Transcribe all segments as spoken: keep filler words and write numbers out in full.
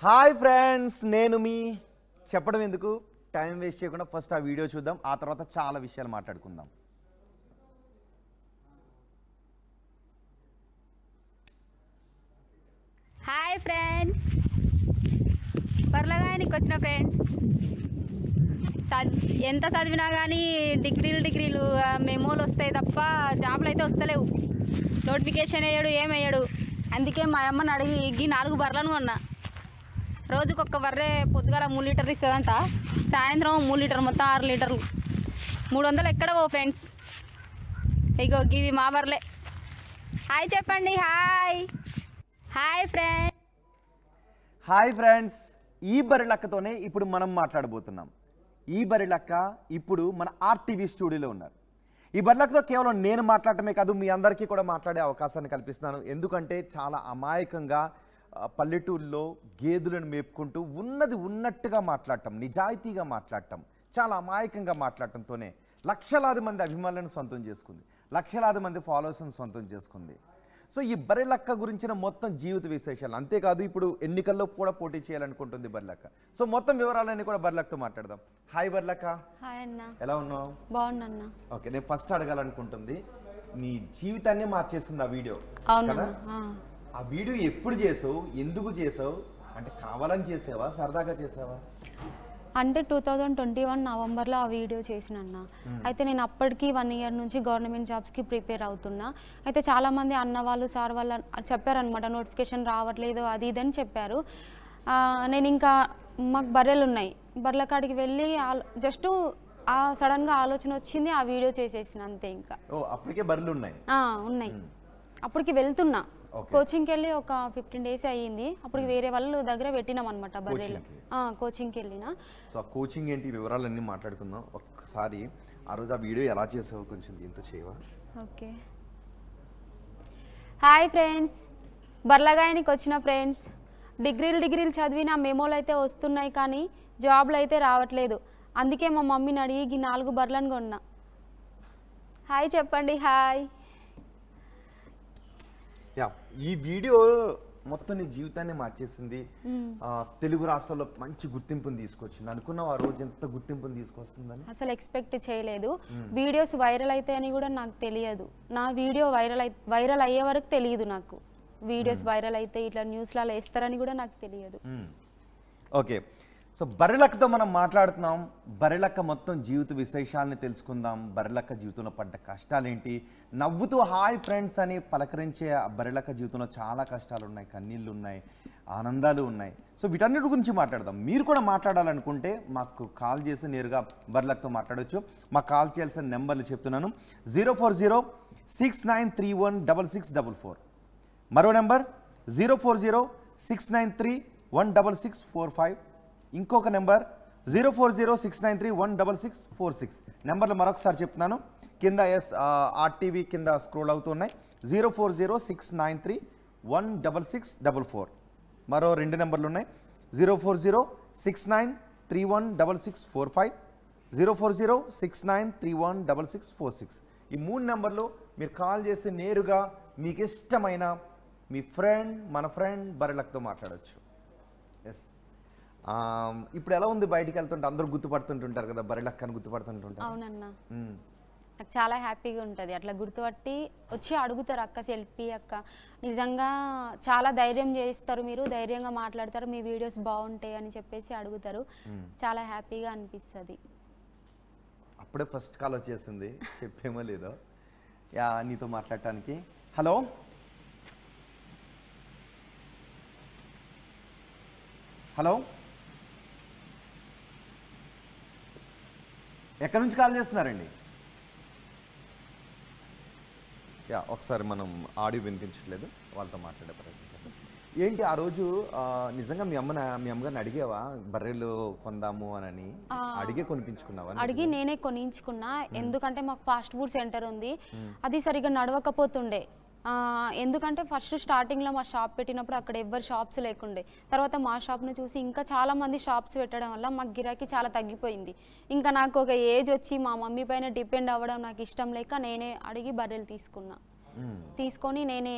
Hi friends, నేను మీ చెప్పడం ఎందుకు టైం వేస్ట్ చేయకుండా ఫస్ట్ ఆ వీడియో చూద్దాం, ఆ తర్వాత చాలా విషయాలు మాట్లాడుకుందాం. హాయ్ ఫ్రెండ్స్, పర్లగానికి వచ్చిన ఫ్రెండ్స్. ఎంత చదివినా కానీ డిగ్రీలు డిగ్రీలు మెమోలు వస్తాయి తప్ప జాబ్లు అయితే వస్తలేవు. నోటిఫికేషన్ వేయడు, ఏమయ్యాడు. అందుకే మా అమ్మని అడిగి ఈ నాలుగు బర్రెలను కొన్నా. రోజుకు ఒక్క బర్రె పొద్దుగాల మూడు లీటర్లు ఇస్తుందంట, సాయంత్రం మూడు లీటర్, మొత్తం ఆరు లీటర్లు. మూడు వందలు ఎక్కడ పో ఫ్రెండ్స్. ఇగో ఇవి మా బర్రెలే. హాయ్ చెప్పండి. Hi hi friends. Hi friends, ఈ బర్రెలక్కతోనే ఇప్పుడు మనం మాట్లాడబోతున్నాం. ఈ బర్రెలక్క ఇప్పుడు మన ఆర్టీవీ స్టూడియోలో ఉన్నారు. ఈ బర్రెలక్కతో కేవలం నేను మాట్లాడటమే కాదు, మీ అందరికీ కూడా మాట్లాడే అవకాశాన్ని కల్పిస్తున్నాను. ఎందుకంటే చాలా అమాయకంగా పల్లెటూరులో గేదెలను మేపుకుంటూ ఉన్నది ఉన్నట్టుగా మాట్లాడటం, నిజాయితీగా మాట్లాడటం, చాలా అమాయకంగా మాట్లాడటంతోనే లక్షలాది మంది అభిమానులను సొంతం చేసుకుంది, లక్షలాది మంది ఫాలోవర్స్ని సొంతం చేసుకుంది. సో ఈ బర్రెలక్క గురించిన మొత్తం జీవిత విశేషాలు, అంతేకాదు ఇప్పుడు ఎన్నికల్లో కూడా పోటీ చేయాలనుకుంటుంది బర్రెలక్క. సో మొత్తం వివరాలన్నీ కూడా బర్రెలక్కతో మాట్లాడదాం. హాయ్ బర్రెలక్క. హాయ్ అన్న. ఎలా ఉన్నావు? బాగున్నా. ఓకే, నేను ఫస్ట్ అడగాలనుకుంటుంది, నీ జీవితాన్ని మార్చేస్తుంది ఆ వీడియో కదా. ఆ వీడియో ఎప్పుడు చేసావు, ఎందుకు చేసావు? అంటే కావాలని చేసావా, సరదాగా చేసావా? అంటే టూ థౌజండ్ ట్వంటీ వన్ నవంబర్లో ఆ వీడియో చేసిన అన్న. అయితే నేను అప్పటికి వన్ ఇయర్ నుంచి గవర్నమెంట్ జాబ్స్కి ప్రిపేర్ అవుతున్నా. అయితే చాలామంది అన్న వాళ్ళు, సార్ వాళ్ళు చెప్పారనమాట, నోటిఫికేషన్ రావట్లేదు అది ఇదని చెప్పారు. నేను ఇంకా మాకు బర్రెలు ఉన్నాయి, బర్రెల కాడికి వెళ్ళి జస్ట్ ఆ సడన్గా ఆలోచన వచ్చింది, ఆ వీడియో చేసేసిన అంతే. ఇంకా అప్పటికే బర్రెలు ఉన్నాయి ఉన్నాయి అప్పటికి వెళ్తున్నా. కోచింగ్కి వెళ్ళి ఒక ఫిఫ్టీన్ డేస్ అయ్యింది. అప్పటికి వేరే వాళ్ళు దగ్గర పెట్టినాం అనమాట బర్రెలు. కోచింగ్కి వెళ్ళినా. సో కోచింగ్ ఏంటి, వివరాలన్నీ మాట్లాడుకుందాం. ఒక్కసారి ఆ రోజు ఆ వీడియో ఎలా చేసావు కొంచెం దీంతో చేయవా? ఓకే. హాయ్ ఫ్రెండ్స్, బర్లగాయనికి వచ్చిన ఫ్రెండ్స్. డిగ్రీలు డిగ్రీలు చదివిన మెమోలు అయితే వస్తున్నాయి కానీ జాబ్లు అయితే రావట్లేదు. అందుకే మా మమ్మీని అడిగి నాలుగు బర్రెలను కొన్నా. హాయ్ చెప్పండి. హాయ్. యా, ఈ వీడియో మొత్తం నీ జీవితాన్ని మార్చేసింది. తెలుగు రాష్ట్రాల్లో మంచి గుర్తింపుని తీసుకొచ్చింది. అనుకున్నావు ఆ రోజు ఎంత గుర్తింపుని తీసుకొస్తుందని? అసలు ఎక్స్పెక్ట్ చేయలేదు. వీడియోస్ వైరల్ అవుతాయని కూడా నాకు తెలియదు. నా వీడియో వైరల్ అయి వైరల్ అయ్యే వరకు తెలియదు నాకు. వీడియోస్ వైరల్ అయితే ఇట్లా న్యూస్లలో వేస్తారని కూడా నాకు తెలియదు. ఓకే, సో బర్రెలక్కతో మనం మాట్లాడుతున్నాం. బర్రెలక్క మొత్తం జీవిత విశేషాలని తెలుసుకుందాం. బర్రెలక్క జీవితంలో పడ్డ కష్టాలేంటి, నవ్వుతూ హాయ్ ఫ్రెండ్స్ అని పలకరించే బర్రెలక్క జీవితంలో చాలా కష్టాలు ఉన్నాయి, కన్నీళ్ళు ఉన్నాయి, ఆనందాలు ఉన్నాయి. సో వీటన్నిటి గురించి మాట్లాడదాం. మీరు కూడా మాట్లాడాలనుకుంటే మాకు కాల్ చేసి నేరుగా బర్రెలక్కతో మాట్లాడవచ్చు. మాకు కాల్ చేయాల్సిన నెంబర్లు చెప్తున్నాను. Zero four zero six nine three one double six double four మరో number zero four zero six nine three one double six four five ఇంకొక number zero four zero six nine three one double six four six నెంబర్లు మరొకసారి చెప్తున్నాను. కింద S RTV కింద scroll అవుతున్నాయి. Zero four zero six nine three one double six double four మరో రెండు నెంబర్లు ఉన్నాయి. Zero four zero six nine three one double six four five zero four zero six nine three one double six four six ఈ మూడు నెంబర్లు మీరు call చేసి నేరుగా మీకు ఇష్టమైన మీ ఫ్రెండ్, మన ఫ్రెండ్ బర్రెలక్కతో మాట్లాడవచ్చు. ఎస్, ఇప్పుడు ఎలా ఉంది, బయటికి వెళ్తుంటే అందరూ గుర్తుపడుతుంటుంటారు కదా, బర్రెలక్కని గుర్తుపడుతుంటుంటారు. అవునన్నా, నాకు చాలా హ్యాపీగా ఉంటుంది. అట్లా గుర్తుపట్టి వచ్చి అడుగుతారు, అక్క సెల్ఫీ అక్క. నిజంగా చాలా ధైర్యం చేస్తారు, మీరు ధైర్యంగా మాట్లాడతారు, మీ వీడియోస్ బాగుంటాయి అని చెప్పేసి అడుగుతారు. చాలా హ్యాపీగా అనిపిస్తుంది. అప్పుడే ఫస్ట్ కాల్ వచ్చేసింది, చెప్పేమో లేదో యా నీతో మాట్లాడటానికి. హలో హలో ఎక్కడి నుంచి కాల్ చేస్తున్నారండి? యా, ఒకసారి మనం ఆడియో వినిపించట్లేదు, వాళ్ళతో మాట్లాడే ప్రయత్నం చేద్దాం. ఏంటి ఆ రోజు నిజంగా మీ అమ్మ మీ అమ్మగారిని అడిగేవా బర్రెలు కొందాము అని? అడిగే కొనిపించుకున్నావా? అడిగి నేనే కొనించుకున్నా. ఎందుకంటే మాకు ఫాస్ట్ ఫుడ్ సెంటర్ ఉంది, అది సరిగ్గా నడవకపోతుండే. ఎందుకంటే ఫస్ట్ స్టార్టింగ్లో మా షాప్ పెట్టినప్పుడు అక్కడ ఎవ్వరు షాప్స్ లేకుండే. తర్వాత మా షాప్ను చూసి ఇంకా చాలామంది షాప్స్ పెట్టడం వల్ల మాకు గిరాకీ చాలా తగ్గిపోయింది. ఇంకా నాకు ఒక ఏజ్ వచ్చి మా మమ్మీ పైన డిపెండ్ అవ్వడం నాకు ఇష్టం లేక నేనే అడిగి బర్రెలు తీసుకున్నా. తీసుకొని నేనే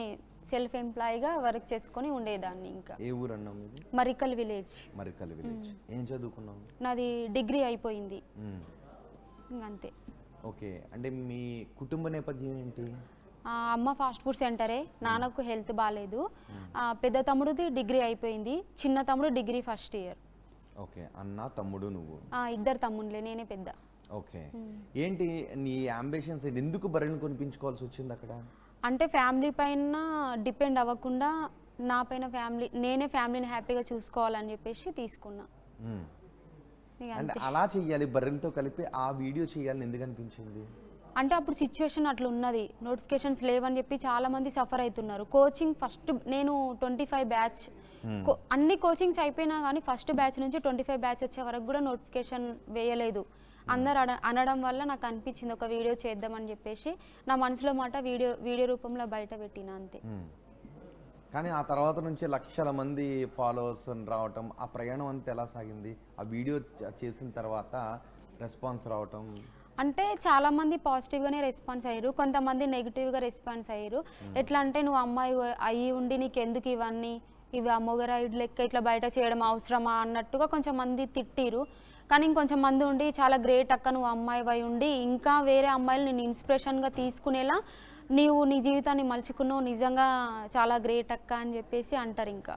సెల్ఫ్ ఎంప్లాయీగా వర్క్ చేసుకొని ఉండేదాన్ని. ఇంకా ఏ ఊరు అన్నావు మీది? మరికల్ విలేజ్. మరికల్ విలేజ్. ఏం చదువుకున్నావు? నాది డిగ్రీ అయిపోయింది. అంతే. ఓకే, అంటే మీ కుటుంబ నేపథ్యం ఏంటి? అమ్మ ఫాస్ట్ ఫుడ్ సెంటరే, నాన్నకు హెల్త్ బాగాలేదు. పెద్ద తమ్ముడిది డిగ్రీ అయిపోయింది, చిన్న తమ్ముడు డిగ్రీ ఫస్ట్ ఇయర్. ఓకే, అన్న తమ్ముడు నువ్వు? ఇద్దరు తమ్ముళ్ళే, నేనే పెద్ద. ఓకే, ఏంటి నీ అంబిషన్స్? ఎందుకు బర్రెలను కొనిపించుకోవాల్సి వచ్చింది అక్కడ? అంటే ఫ్యామిలీ పైన డిపెండ్ అవ్వకుండా నా పైన ఫ్యామిలీ, నేనే ఫ్యామిలీని హ్యాపీగా చూసుకోవాలని చెప్పేసి తీసుకున్నా. అంటే అలా చెయ్యాలి, బర్రెలతో కలిపి ఆ వీడియో చేయాలని ఎందుకు అనిపించింది? అంటే అప్పుడు సిచ్యువేషన్ అట్లా ఉన్నది, నోటిఫికేషన్స్ లేవని చెప్పి చాలా మంది సఫర్ అవుతున్నారు. కోచింగ్ ఫస్ట్ నేను ట్వంటీ ఫైవ్ బ్యాచ్ అన్ని కోచింగ్స్ అయిపోయినా కానీ ఫస్ట్ బ్యాచ్ నుంచి ట్వంటీ ఫైవ్ బ్యాచ్ వచ్చే వరకు కూడా నోటిఫికేషన్ వేయలేదు. అందరు అన అనడం వల్ల నాకు అనిపించింది ఒక వీడియో చేద్దామని చెప్పేసి నా మనసులో మాట వీడియో వీడియో రూపంలో బయట పెట్టిన అంతే. కానీ ఆ తర్వాత నుంచి లక్షల మంది ఫాలోవర్స్ రావటం, ఆ ప్రయాణం అంతా ఎలా సాగింది? ఆ వీడియో చేసిన తర్వాత రెస్పాన్స్ రావటం అంటే చాలా మంది పాజిటివ్గానే రెస్పాన్స్ అయ్యారు, కొంతమంది నెగిటివ్గా రెస్పాన్స్ అయ్యారు. ఎట్లా అంటే నువ్వు అమ్మాయి అయ్యి ఉండి నీకు ఎందుకు ఇవన్నీ, ఇవి అమ్మోగరాయిడ్ లెక్క ఇట్లా బయట చేయడం అవసరమా అన్నట్టుగా కొంచెం మంది తిట్టిరు. కానీ ఇంకొంచెం మంది ఉండి చాలా గ్రేట్ అక్క, నువ్వు అమ్మాయి అయి ఉండి ఇంకా వేరే అమ్మాయిలు నేను ఇన్స్పిరేషన్గా తీసుకునేలా నీవు నీ జీవితాన్ని మలుచుకున్నావు, నిజంగా చాలా గ్రేట్ అక్క అని చెప్పేసి అంటారు. ఇంకా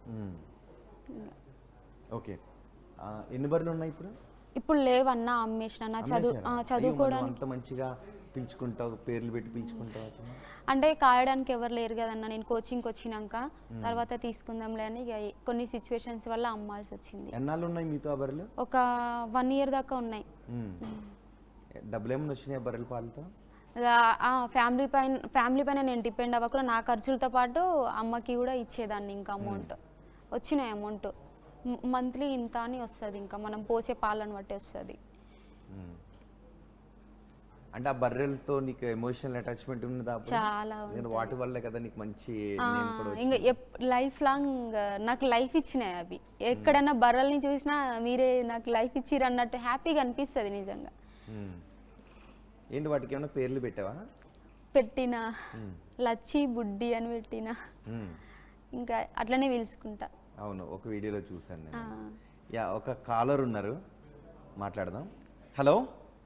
ఓకే, ఎన్ని బర్రెలు ఉన్నాయి ఇప్పుడు? ఇప్పుడు లేవన్నా, అమ్మేసిన. నా చదువు చదువుకోవడానికి మంచిగా పిలుచుకుంటావు, పేర్లు పెట్టి పిలుచుకుంటావు. అంటే కాయడానికి ఎవరు లేరు కదన్నా, నేను కోచింగ్కి వచ్చినాక తర్వాత తీసుకుందాంలే అని ఇక కొన్ని సిచ్యువేషన్స్ వల్ల అమ్మాల్సి వచ్చింది. ఎన్నాళ్ళు ఉన్నాయి మీతో ఆ బర్రెలు? ఒక వన్ ఇయర్ దాకా ఉన్నాయి. డబ్బులు ఏమైనా వచ్చినాయి బర్రెల పాలతో? ఫ్యామిలీ పైన ఫ్యామిలీ పైన నేను డిపెండ్ అవ్వకుండా నా ఖర్చులతో పాటు అమ్మకి కూడా ఇచ్చేదాన్ని. ఇంకా అమౌంట్ వచ్చినాయి, అమౌంట్ మంత్లీ ఇంత అని వస్తుంది, ఇంకా మనం పోసే పాలను బట్టి వస్తుంది. అంటే ఆ బర్రెలతో నీకు ఎమోషనల్ అటాచ్మెంట్ ఉన్నదా? చాలా. నేను వాటి వల్లే కదా నీకు మంచి ఇంకా లైఫ్ లాంగ్ నాకు లైఫ్ ఇచ్చినాయి అవి. ఎక్కడైనా బర్రెల్ని చూసినా మీరే నాకు లైఫ్ ఇచ్చిరు అన్నట్టు హ్యాపీగా అనిపిస్తుంది నిజంగా. ఏంటి వాటికి ఏమైనా పేర్లు పెట్టావా? పెట్టినా, లచ్చి బుడ్డి అని పెట్టినా, ఇంకా అట్లనే పిలుచుకుంటా. అవును, ఒక వీడియోలో చూసాను నేను. యా, ఒక కాలర్ ఉన్నారు, మాట్లాడదాం. హలో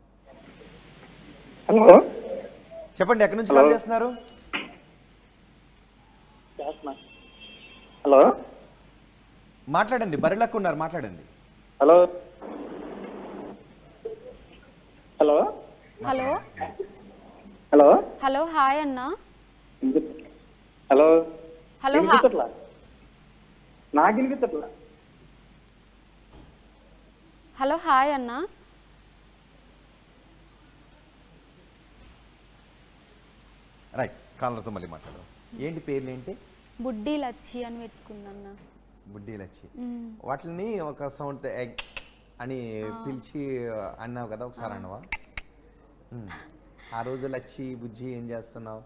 హలో, చెప్పండి, ఎక్కడి నుంచి కాల్ చేస్తున్నారు? హలో, మాట్లాడండి, బర్రెలకు ఉన్నారు, మాట్లాడండి. Hello hello hello hello hello hi అన్న. హలో హలో నాకు వినిపించట్లా. హలో హాయ్ అన్న. రైట్, కాలర్తో మళ్ళీ మాట్లాడదాం. ఏంటి పేర్లు ఏంటి? బుడ్డి లచ్చి అని పెట్టుకున్నా. బుడ్డి లచ్చి, వాటిని ఒక సౌండ్ అని పిలిచి అన్నావు కదా, ఒకసారి అన్నవా? ఆ రోజు లచ్చి బుజ్జి ఏం చేస్తున్నావు?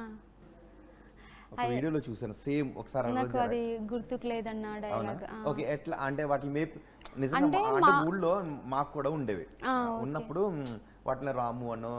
ఒక వీడియోలో చూసాను, సేమ్ ఒకసారి. నాకు అది గుర్తుకు లేదన్న డైలాగ్. ఓకే, ఎట్లా అంటే వాటిని మేపు నిజంగా అంటే ఊళ్ళో మాకు కూడా ఉండేవి. ఉన్నప్పుడు వాటిని రాము అనో,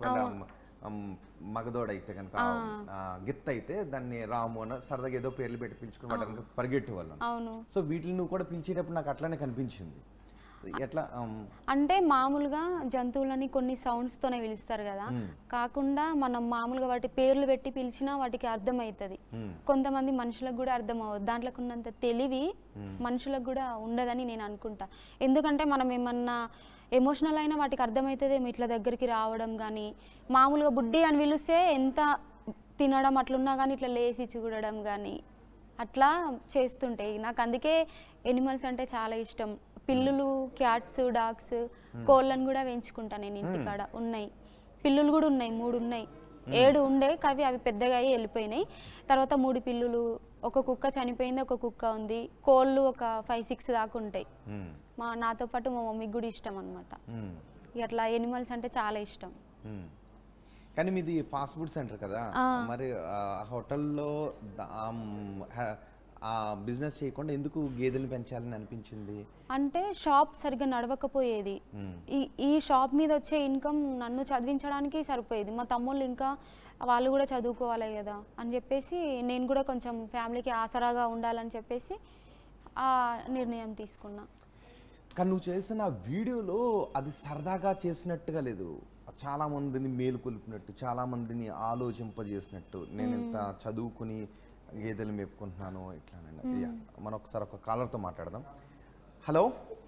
మగదోడైతే కనుక గిత్త అయితే దాన్ని రాము అన్న సరదాగా ఏదో పేర్లు పెట్టి పిలుచుకుని వాటిని పరిగెట్టే వాళ్ళం. సో వీటిని నువ్వు కూడా పిలిచేటప్పుడు నాకు అట్లానే కనిపించింది. ఎట్లా అంటే మామూలుగా జంతువులని కొన్ని సౌండ్స్ తోనే పిలుస్తారు కదా, కాకుండా మనం మామూలుగా వాటి పేర్లు పెట్టి పిలిచినా వాటికి అర్థం అవుతుంది. కొంతమంది మనుషులకు కూడా అర్థం అవ్వదు, దాంట్లో ఉన్నంత తెలివి మనుషులకు కూడా ఉండదని నేను అనుకుంటా. ఎందుకంటే మనం ఏమన్నా ఎమోషనల్ అయినా వాటికి అర్థమవుతుందేమో ఇట్లా దగ్గరికి రావడం. కానీ మామూలుగా బుడ్డి అని పిలిస్తే ఎంత తినడం అట్లున్నా కానీ ఇట్లా లేచి చూడడం కానీ అట్లా చేస్తుంటాయి. నాకు అందుకే ఎనిమల్స్ అంటే చాలా ఇష్టం. పిల్లులు, క్యాట్స్, డాగ్స్, కోళ్ళను కూడా పెంచుకుంటా నేను ఇంటికాడ. ఉన్నాయి పిల్లులు కూడా ఉన్నాయి, మూడు ఉన్నాయి. ఏడు ఉండే కవి అవి పెద్దగా అయ్యి వెళ్ళిపోయినాయి. తర్వాత మూడు పిల్లులు, ఒక కుక్క చనిపోయింది, ఒక కుక్క ఉంది. కోళ్ళు ఒక ఫైవ్ సిక్స్ దాకా ఉంటాయి. మా నాతో పాటు మా మమ్మీకి కూడా ఇష్టం అనమాట. అట్లా ఎనిమల్స్ అంటే చాలా ఇష్టం. కానీ మీది ఫాస్ట్ ఫుడ్ సెంటర్ కదా, మరి హోటల్లో ఆ బిజినెస్ చేయకుండా ఎందుకు గేదెలు పెంచాలని అనిపించింది? అంటే షాప్ సరిగ్గా నడవకపోయేది. ఈ ఈ షాప్ మీద వచ్చే ఇన్కమ్ నన్ను చదివించడానికి సరిపోయేది. మా తమ్ముళ్ళు ఇంకా వాళ్ళు కూడా చదువుకోవాలి కదా అని చెప్పేసి నేను కూడా కొంచెం ఫ్యామిలీకి ఆసరాగా ఉండాలని చెప్పేసి ఆ నిర్ణయం తీసుకున్నా. కానీ నువ్వు చేసిన వీడియోలో అది సరదాగా చేసినట్టుగా లేదు, చాలా మందిని మేలుకొల్పినట్టు, చాలా మందిని ఆలోచింపజేసినట్టు. నేను ఇంత చదువుకుని గేదెలు మేపుకుంటున్నాను ఇట్లానండి. మనం ఒకసారి ఒక కాలర్తో మాట్లాడదాం. హలో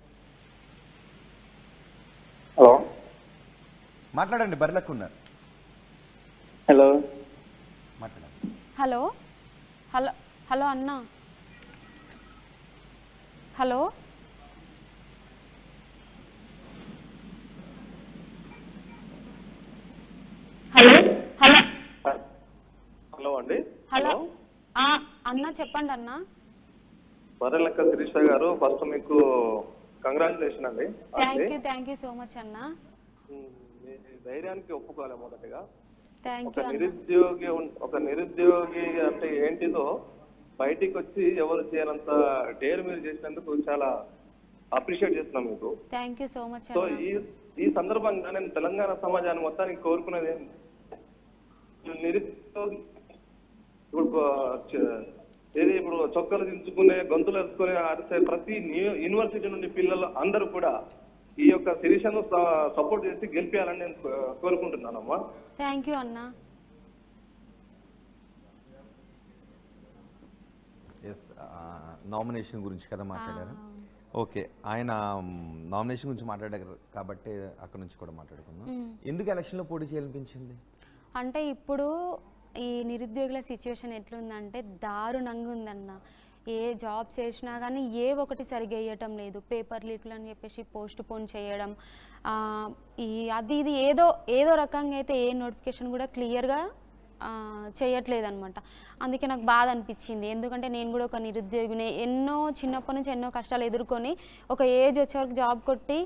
హలో మాట్లాడండి, బర్రెలకు ఉన్నారు. హలో మాట్లాడండి. హలో హలో హలో అన్న, హలో హలో హలో హలో అండి. హలో అన్న చెప్పండి అన్న. బర్రెలక్క శిరీష గారు, ఫస్ట్ మీకు కంగ్రాచులేషన్ అండి. Thank you thank you so much అన్న. మీ ధైర్యానికి ఒప్పుకోవాలి. మొదటగా థ్యాంక్ ఒక యూ అన్న. నిరుద్యోగి ఉన్- ఒక నిరుద్యోగి అంటే ఏంటిదో బయటికి వచ్చి ఎవరు చేయనంత డేర్ మీరు చేసినందుకు చాలా అప్రిషియేట్ చేస్తున్నాం మీకు. Thank you so much so అన్న. ఈ ఈ సందర్భంగా నేను తెలంగాణ సమాజాన్ని మొత్తానికి కోరుకునేది ఏంటి? నిరుద్యోగి ఇప్పుడు చ- ఏది ఇప్పుడు చొక్కలు దించుకునే, గొంతులు వేసుకునే అరిసే ప్రతి న్యూ- యూనివర్సిటీ నుండి పిల్లలు అందరూ కూడా ఈ యొక్క శిరీషను సపోర్ట్ చేసి గెలిపేయాలని నేను కో- కోరుకుంటున్నానమ్మా. థ్యాంక్ యూ అన్న. ఎస్, నామినేషన్ గురించి కదా మాట్లాడారు. ఓకే, ఆయన నామినేషన్ గురించి మాట్లాడారు కాబట్టి అక్కడ నుంచి కూడా మాట్లాడుకుందాం. ఎందుకు ఎలక్షన్లో పోటీ చేయాలనిపించింది? అంటే ఇప్పుడు ఈ నిరుద్యోగుల సిచ్యువేషన్ ఎట్లుందంటే దారుణంగా ఉందన్న. ఏ జాబ్స్ చేసినా కానీ ఏ ఒకటి సరిగ్గా వేయటం లేదు. పేపర్ లీక్లు అని చెప్పేసి పోస్ట్ పోన్ చేయడం, ఈ అది ఇది ఏదో ఏదో రకంగా అయితే ఏ నోటిఫికేషన్ కూడా క్లియర్గా చేయట్లేదు అనమాట. అందుకే నాకు బాధ అనిపించింది. ఎందుకంటే నేను కూడా ఒక నిరుద్యోగిని, ఎన్నో చిన్నప్పటి నుంచి ఎన్నో కష్టాలు ఎదుర్కొని ఒక ఏజ్ వచ్చే వరకు జాబ్ కొట్టి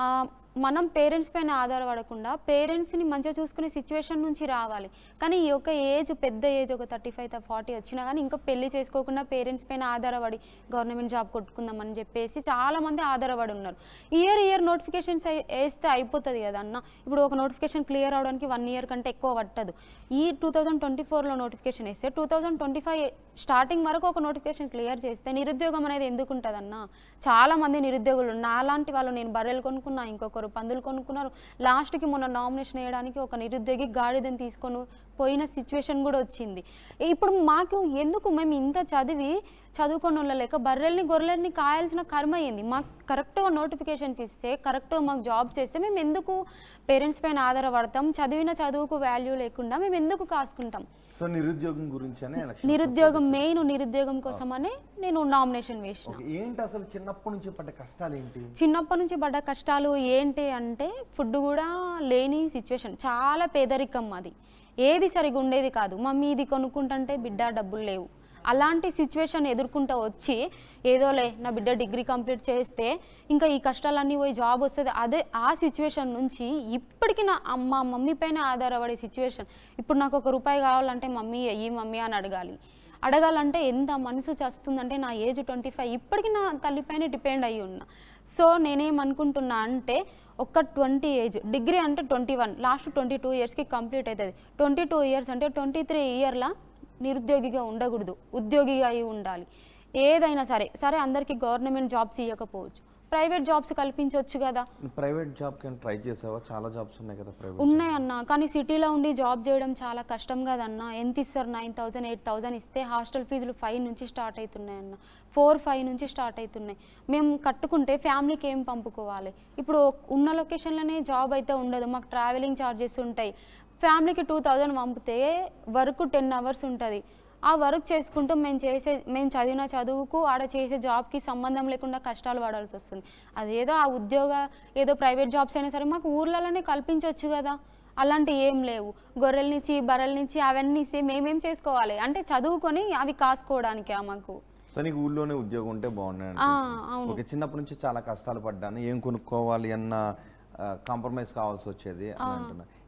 మనం పేరెంట్స్ పైన ఆధారపడకుండా పేరెంట్స్ని మంచిగా చూసుకునే సిచ్యువేషన్ నుంచి రావాలి. కానీ ఈ యొక్క ఏజ్ పెద్ద ఏజ్ ఒక థర్టీ ఫైవ్ ఫార్టీ వచ్చినా కానీ ఇంకా పెళ్లి చేసుకోకుండా పేరెంట్స్ పైన ఆధారపడి గవర్నమెంట్ జాబ్ కొట్టుకుందామని చెప్పేసి చాలామంది ఆధారపడి ఉన్నారు. ఇయర్ ఇయర్ నోటిఫికేషన్స్ వేస్తే అయిపోతుంది కదా అన్న. ఇప్పుడు ఒక నోటిఫికేషన్ క్లియర్ అవడానికి వన్ ఇయర్ కంటే ఎక్కువ పట్టదు. ఈ టూ థౌజండ్ ట్వంటీ ఫోర్లో నోటిఫికేషన్ వేస్తే two thousand twenty five starting వరకు ఒక నోటిఫికేషన్ క్లియర్ చేస్తే నిరుద్యోగం అనేది ఎందుకు ఉంటుందన్న? చాలామంది నిరుద్యోగులు నాలాంటి వాళ్ళు, నేను బర్రెలు కొనుక్కున్నా, ఇంకొకరు పందులు కొనుక్కున్నారు. లాస్ట్కి మొన్న నామినేషన్ వేయడానికి ఒక నిరుద్యోగి గాడిదని తీసుకొని పోయిన సిచ్యువేషన్ కూడా వచ్చింది. ఇప్పుడు మాకు ఎందుకు, మేము ఇంత చదివి చదువుకొని వాళ్ళలేక బర్రెల్ని గొర్రెల్ని కాయాల్సిన కర్మ అయ్యింది. మాకు కరెక్ట్గా నోటిఫికేషన్స్ ఇస్తే, కరెక్ట్గా మాకు జాబ్స్ ఇస్తే మేము ఎందుకు పేరెంట్స్ పైన ఆధారపడతాం? చదివిన చదువుకు వాల్యూ లేకుండా మేము ఎందుకు కాసుకుంటాం? సో నిరుద్యోగం గురించి నిరుద్యోగం మెయిన్ నిరుద్యోగం కోసమనే నేను నామినేషన్ వేసిన. ఏంటి అసలు చిన్నప్పటి నుంచి పడ్డ కష్టాలు ఏంటి? చిన్నప్పటి నుంచి పడ్డ కష్టాలు ఏంటి అంటే ఫుడ్ కూడా లేని సిచ్యువేషన్, చాలా పేదరికం. అది ఏది సరిగా ఉండేది కాదు. మమ్మీ ఇది కొనుక్కుంటుంటే బిడ్డ డబ్బులు లేవు. అలాంటి సిచ్యువేషన్ ఎదుర్కొంటూ వచ్చి ఏదోలే నా బిడ్డ డిగ్రీ కంప్లీట్ చేస్తే ఇంకా ఈ కష్టాలన్నీ పోయి జాబ్ వస్తుంది, అదే ఆ సిచ్యువేషన్ నుంచి ఇప్పటికీ నా అమ్మ మమ్మీ పైన ఆధారపడే సిచ్యువేషన్. ఇప్పుడు నాకు ఒక రూపాయి కావాలంటే మమ్మీ అయ్యి మమ్మీ అని అడగాలి. అడగాలంటే ఎంత మనసు చేస్తుందంటే నా ఏజ్ ట్వంటీ ఫైవ్ ఇప్పటికీ నా తల్లిపైన డిపెండ్ అయ్యి ఉన్నా. సో నేనేమనుకుంటున్నా అంటే ఒక ట్వంటీ ఏజ్ డిగ్రీ అంటే twenty one last twenty two ఇయర్స్కి కంప్లీట్ అవుతుంది. ట్వంటీ టూ ఇయర్స్ అంటే ట్వంటీ త్రీ ఇయర్లా నిరుద్యోగిగా ఉండకూడదు, ఉద్యోగిగా అయి ఉండాలి. ఏదైనా సరే సరే అందరికీ గవర్నమెంట్ జాబ్స్ ఇవ్వకపోవచ్చు, ప్రైవేట్ జాబ్స్ కల్పించవచ్చు కదా. ప్రైవేట్ జాబ్ కి ట్రై చేసావా? చాలా జాబ్స్ ఉన్నాయి కదా ప్రైవేట్. ఉన్నాయన్న, కానీ సిటీలో ఉండి జాబ్ చేయడం చాలా కష్టం కదన్న. ఎంత ఇస్తారు? నైన్ థౌజండ్ ఎయిట్ థౌజండ్ ఇస్తే హాస్టల్ ఫీజులు ఫైవ్ నుంచి స్టార్ట్ అవుతున్నాయన్న, ఫోర్ ఫైవ్ నుంచి స్టార్ట్ అవుతున్నాయి. మేము కట్టుకుంటే ఫ్యామిలీకి ఏం పంపుకోవాలి? ఇప్పుడు ఉన్న లొకేషన్లోనే జాబ్ అయితే ఉండదు, మాకు ట్రావెలింగ్ ఛార్జెస్ ఉంటాయి. ఫ్యామిలీకి టూ థౌజండ్ పంపితే వర్క్ టెన్ అవర్స్ ఉంటుంది. ఆ వర్క్ చేసుకుంటూ మేము చేసే మేము చదివిన చదువుకు ఆడ చేసే జాబ్కి సంబంధం లేకుండా కష్టాలు పడాల్సి వస్తుంది. అదేదో ఆ ఉద్యోగ ఏదో ప్రైవేట్ జాబ్స్ అయినా సరే మాకు ఊర్లలోనే కల్పించవచ్చు కదా. అలాంటివి ఏం లేవు. గొర్రెల నుంచి బర్రెల నుంచి అవన్నీ ఇస్తే మేమేం చేసుకోవాలి అంటే చదువుకొని అవి కాసుకోవడానికే మాకు. సో నీకు ఊళ్ళోనే ఉద్యోగం ఉంటే బాగున్నాయి. ఓకే, చిన్నప్పటి నుంచి చాలా కష్టాలు పడ్డాను, ఏం కొనుక్కోవాలి అన్న కాంప్రమైజ్ కావాల్సి వచ్చేది అని అంటున్నా.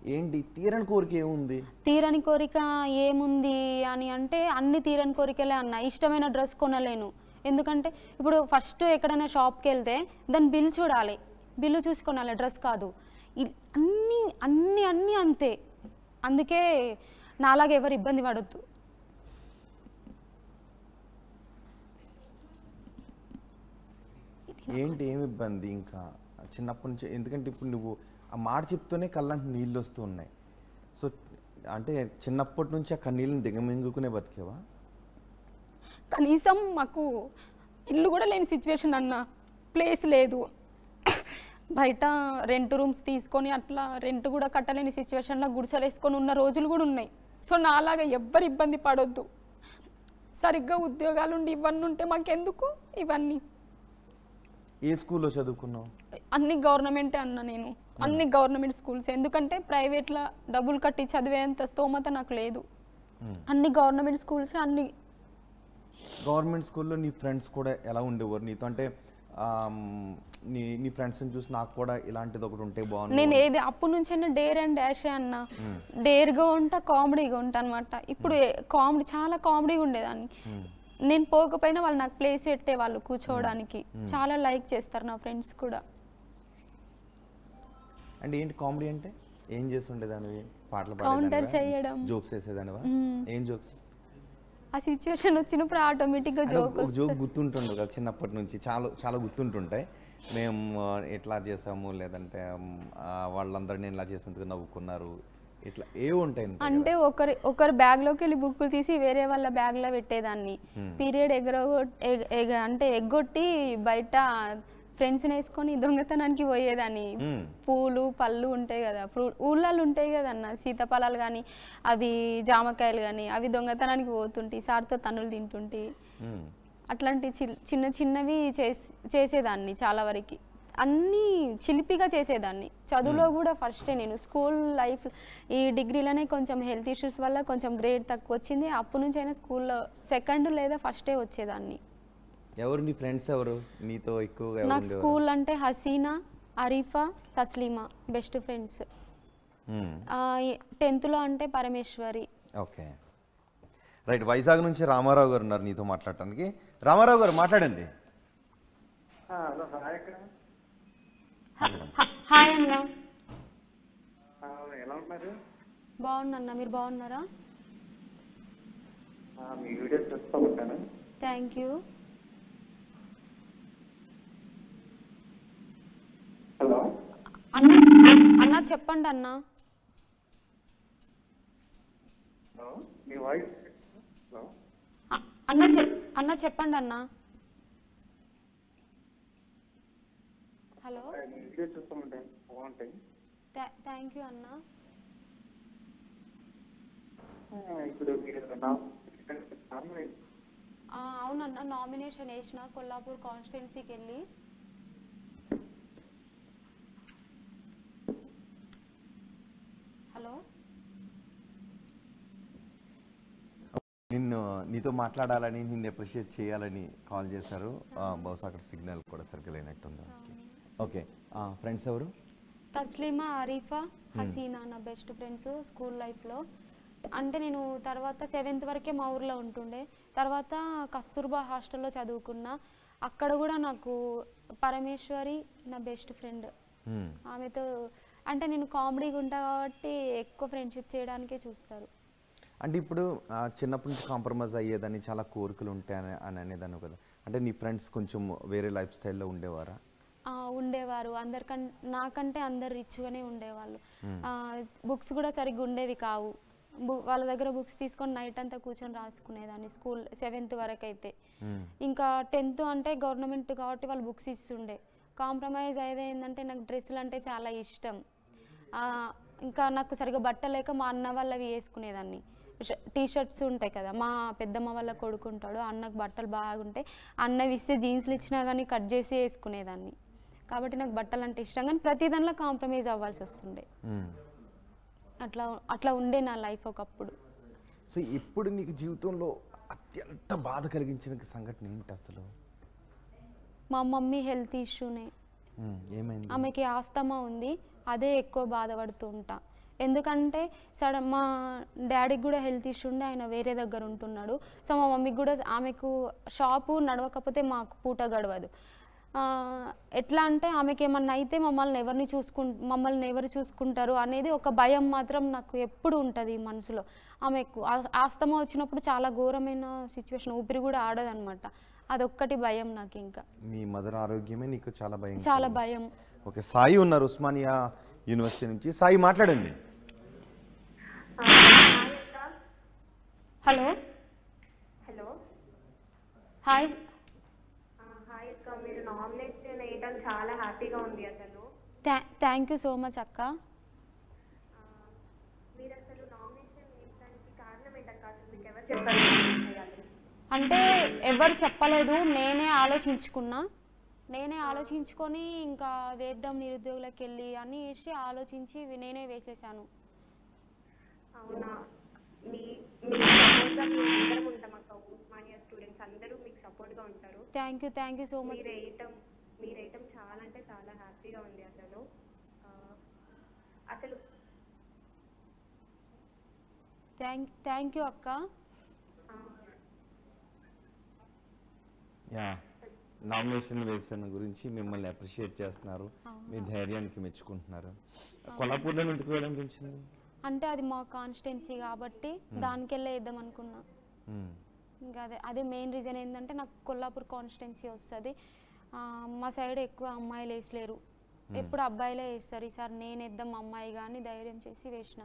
ఏంటి తీరని కోరిక ఏముంది? తీరని కోరిక ఏముంది అని అంటే అన్ని తీరని కోరికలే అన్న. ఇష్టమైన డ్రెస్ కొనలేను, ఎందుకంటే ఇప్పుడు ఫస్ట్ ఎక్కడైనా షాప్కి వెళ్తే దాని బిల్ చూడాలి, బిల్లు చూసి కొనాలి, డ్రెస్ కాదు. అన్నీ అన్నీ అన్నీ అంతే. అందుకే నాలాగా ఎవరు ఇబ్బంది పడొద్దు. ఏంటి ఏమి ఇబ్బంది ఇంకా చిన్నప్పటి నుంచి? ఎందుకంటే ఇప్పుడు నువ్వు ఆ మాట చెప్తూనే కళ్ళంటే నీళ్ళు వస్తూ ఉన్నాయి. సో అంటే చిన్నప్పటి నుంచి ఆ కన్నీళ్ళని దిగమింగుకునే బతికేవా? కనీసం మాకు ఇల్లు కూడా లేని సిచ్యువేషన్ అన్న, ప్లేస్ లేదు, బయట రెంట్ రూమ్స్ తీసుకొని అట్లా రెంట్ కూడా కట్టలేని సిచ్యువేషన్లో గుడిసెలు వేసుకొని ఉన్న రోజులు కూడా ఉన్నాయి. సో నాలాగా ఎవ్వరు ఇబ్బంది పడొద్దు. సరిగ్గా ఉద్యోగాలు ఉండి ఇవన్నీ ఉంటే మాకెందుకు ఇవన్నీ. ఏ స్కూల్లో చదువుకున్నావు? అన్ని గవర్నమెంటే అన్న నేను, అన్ని గవర్నమెంట్ స్కూల్స్. ఎందుకంటే ప్రైవేట్లో డబ్బులు కట్టి చదివేంత స్తోమత నాకు లేదు. అన్ని గవర్నమెంట్ స్కూల్స్. అన్ని గవర్నమెంట్ స్కూల్లో నీ ఫ్రెండ్స్ కూడా ఎలా ఉండేవారు నీతో? అంటే నీ నీ ఫ్రెండ్స్ని చూసి నాకు కూడా ఇలాంటిది ఒకటి ఉంటే బాగుంది. నేను ఏది అప్పటి నుంచైనా డేర్ అండ్ డాషే అన్న. డేర్గా ఉంటా, కామెడీగా ఉంటా అనమాట. ఇప్పుడు కామెడీ చాలా కామెడీగా ఉండేదాన్ని. నేను పోకపోయినా వాళ్ళు నాకు ప్లేస్ పెట్టేవాళ్ళు కూర్చోవడానికి. చాలా లైక్ చేస్తారు నా ఫ్రెండ్స్ కూడా. అంటే ఏంటి కామెడీ అంటే? ఏం చేస్తుండేదానివి? పాటలు కౌంటర్ చేయడం, జోక్స్ వేసేదానివా? ఏం జోక్స్? ఆ సిచ్యువేషన్ వచ్చినప్పుడు ఆటోమేటిక్గా జోక్ జోక్ గుర్తుంటుండే కదా చిన్నప్పటి నుంచి? చాలా చాలా గుర్తుంటుంటాయి. మేము ఎట్లా చేసాము, లేదంటే వాళ్ళందరూ నేను ఇలా చేసినందుకు నవ్వుకున్నారు, ఇట్లా ఏ ఉంటాయి అంటే ఒకరి ఒకరి బ్యాగ్లోకి వెళ్ళి బుక్కులు తీసి వేరే వాళ్ళ బ్యాగ్లో పెట్టేదాన్ని. పీరియడ్ ఎగరగొ అంటే ఎగ్గొట్టి బయట ఫ్రెండ్స్ని వేసుకొని దొంగతనానికి పోయేదాన్ని. పూలు పళ్ళు ఉంటాయి కదా, ఫ్రూట్ ఊళ్ళల్లో ఉంటాయి కదన్న, సీతాఫలాలు కానీ అవి జామకాయలు కానీ అవి దొంగతనానికి పోతుంటే సార్తో తన్నులు తింటుంటే అట్లాంటి చిన్న చిన్నవి చేసి చేసేదాన్ని చాలా వరకు. అన్నీ చిలిపిగా చేసేదాన్ని. చదువులో కూడా ఫస్టే నేను స్కూల్ లైఫ్ ఈ డిగ్రీలోనే కొంచెం హెల్త్ ఇష్యూస్ వల్ల కొంచెం గ్రేడ్ తక్కువ వచ్చింది. అప్పటి నుంచి అయినా స్కూల్లో సెకండ్ లేదా ఫస్టే వచ్చేదాన్ని. ఎవరు నీ ఫ్రెండ్స్? ఎవరు నీతో ఎక్కువగా? నాకు స్కూల్ అంటే హసీనా, అరీఫా, తస్లీమా బెస్ట్ ఫ్రెండ్స్. టెన్త్లో అంటే పరమేశ్వరి. Okay right. వైజాగ్ నుంచి రామారావు గారు ఉన్నారు నీతో మాట్లాడటానికి. రామారావు గారు మాట్లాడండి. హాయ్ అన్న. ఎలా ఉన్నారు? బాగున్నా అన్న, మీరు బాగున్నారా? మీ వీడియోస్ చూస్తూ ఉంటాను. Thank you. హలో అన్న, అన్న చెప్పండి అన్న. హలో మీ వాయిస్. హలో అన్న చెప్ అన్న చెప్పండి అన్న. హలో వీడియో చూస్తూ ఉంటాను, బాగుంటాయి. థ్యాంక్ యూ అన్న. ఇప్పుడు మీరు అవునన్న, నామినేషన్ వేసిన కొల్లాపూర్ కాన్స్టిట్యున్సీకి వెళ్ళి. హలో నిన్ను నీతో మాట్లాడాలని, నిన్ను అప్రిషియేట్ చేయాలని కాల్ చేశారు. బహుశా అక్కడ సిగ్నల్ కూడా సర్కిల్ అయినట్టుంది. ఓకే ఫ్రెండ్స్ ఎవరు? తస్లీమా, అరీఫా, హసీనా నా బెస్ట్ ఫ్రెండ్స్ స్కూల్ లైఫ్లో. అంటే నేను తర్వాత సెవెంత్ వరకే మా ఊర్లో ఉంటుండే. తర్వాత కస్తూర్బా హాస్టల్లో చదువుకున్నా. అక్కడ కూడా నాకు పరమేశ్వరి నా బెస్ట్ ఫ్రెండ్. ఆమెతో అంటే నేను కామెడీగా ఉంటా కాబట్టి ఎక్కువ ఫ్రెండ్షిప్ చేయడానికే చూస్తారు. అంటే ఇప్పుడు చిన్నప్పటి నుంచి కాంప్రమైజ్ అయ్యేదని చాలా కోరికలు ఉంటాయని అని అనేదాన్ని కదా. అంటే నీ ఫ్రెండ్స్ కొంచెం వేరే లైఫ్ స్టైల్లో ఉండేవారా? ఉండేవారు. అందరికం నాకంటే అందరు రిచ్గానే ఉండేవాళ్ళు. బుక్స్ కూడా సరిగ్గా ఉండేవి కావు. వాళ్ళ దగ్గర బుక్స్ తీసుకొని నైట్ అంతా కూర్చొని రాసుకునేదాన్ని స్కూల్ సెవెంత్ వరకు అయితే. ఇంకా టెన్త్ అంటే గవర్నమెంట్ కాబట్టి వాళ్ళు బుక్స్ ఇస్తుండే. కాంప్రమైజ్ అయ్యేది ఏంటంటే నాకు డ్రెస్సులు అంటే చాలా ఇష్టం. ఇంకా నాకు సరిగ్గా బట్టలు లేక మా అన్న వాళ్ళవి వేసుకునేదాన్ని. టీ షర్ట్స్ ఉంటాయి కదా, మా పెద్దమ్మ వాళ్ళ కొడుకుంటాడు, అన్నకు బట్టలు బాగుంటాయి, అన్నవి ఇస్తే జీన్స్లు ఇచ్చినా కానీ కట్ చేసి వేసుకునేదాన్ని. కాబట్టి నాకు బట్టలు అంటే ఇష్టం, కానీ ప్రతి దానిలో కాంప్రమైజ్ అవ్వాల్సి వస్తుండే. అట్లా అట్లా ఉండే నా లైఫ్ ఒకప్పుడు. సో ఇప్పుడు నీకు జీవితంలో అత్యంత బాధ కలిగించిన సంఘటన ఏంటి అసలు? మా మమ్మీ హెల్త్ ఇష్యూనే. ఏమైంది? ఆమెకి ఆస్తమా ఉంది, అదే ఎక్కువ బాధపడుతూ ఉంటా. ఎందుకంటే సడన్ మా డాడీకి కూడా హెల్త్ ఇష్యూ ఉండే, ఆయన వేరే దగ్గర ఉంటున్నాడు. సో మా మమ్మీకి కూడా ఆమెకు షాపు నడవకపోతే మాకు పూట గడవదు. ఎట్లా అంటే ఆమెకి ఏమన్నా అయితే మమ్మల్ని ఎవరిని చూసుకు మమ్మల్ని ఎవరు చూసుకుంటారు అనేది ఒక భయం మాత్రం నాకు ఎప్పుడు ఉంటుంది మనసులో. ఆమెకు ఆస్తమా వచ్చినప్పుడు చాలా ఘోరమైన సిచ్యువేషన్, ఊపిరి కూడా ఆడదనమాట. అదొక్కటి భయం నాకు. ఇంకా మీ మదర్ ఆరోగ్యమే నీకు చాలా భయం? చాలా భయం. ఓకే, సాయి ఉన్నారు ఉస్మానియా యూనివర్సిటీ నుంచి. సాయి మాట్లాడండి. Hello hello hi. హాయ్ అక్క, మీరు నామినేషన్ వేయడం చాలా హ్యాపీగా ఉంది అసలు. థ్యాంక్ యూ సో మచ్ అక్క. మీరు అసలు నామినేషన్ వేయడానికి కారణం ఏంటక్క? అసలు మీకు ఎవరు చెప్పారు? అంటే ఎవరు చెప్పలేదు, నేనే ఆలోచించుకున్నా. నేనే ఆలోచించుకొని ఇంకా వేద్దాం నిరుద్యోగులకు వెళ్ళి అని వేసి ఆలోచించి నేనే వేసేసాను. అవునా? మీ అందరం ఉంటాం అక్క, ఉస్మానియా స్టూడెంట్స్ అందరూ మీకు సపోర్ట్గా ఉంటారు. Thank you thank you so much. మీరు వేయటం మీరు వేయటం చాలా అంటే చాలా హ్యాపీగా ఉంది అసలు. అసలు థ్యాంక్ థ్యాంక్ యూ అక్క. యా, నామినేషన్ వేసిన గురించి మిమ్మల్ని అప్రిషియేట్ చేస్తున్నారు, మీ ధైర్యానికి మెచ్చుకుంటున్నారు. కొల్లాపూర్లో ఎందుకు వెళ్ళాలనిపించింది? అంటే అది మా కాన్స్టిట్యున్సీ కాబట్టి దానికి వెళ్ళే వేద్దాం అనుకున్నా. ఇంకా అదే అదే మెయిన్ రీజన్ ఏంటంటే నాకు కొల్లాపూర్ కాన్స్టిట్యున్సీ వస్తుంది. మా సైడ్ ఎక్కువ అమ్మాయిలు వేసలేరు, ఎప్పుడు అబ్బాయిలే వేస్తారు. ఈసారి నేను వేద్దాం అమ్మాయి కానీ ధైర్యం చేసి వేసిన.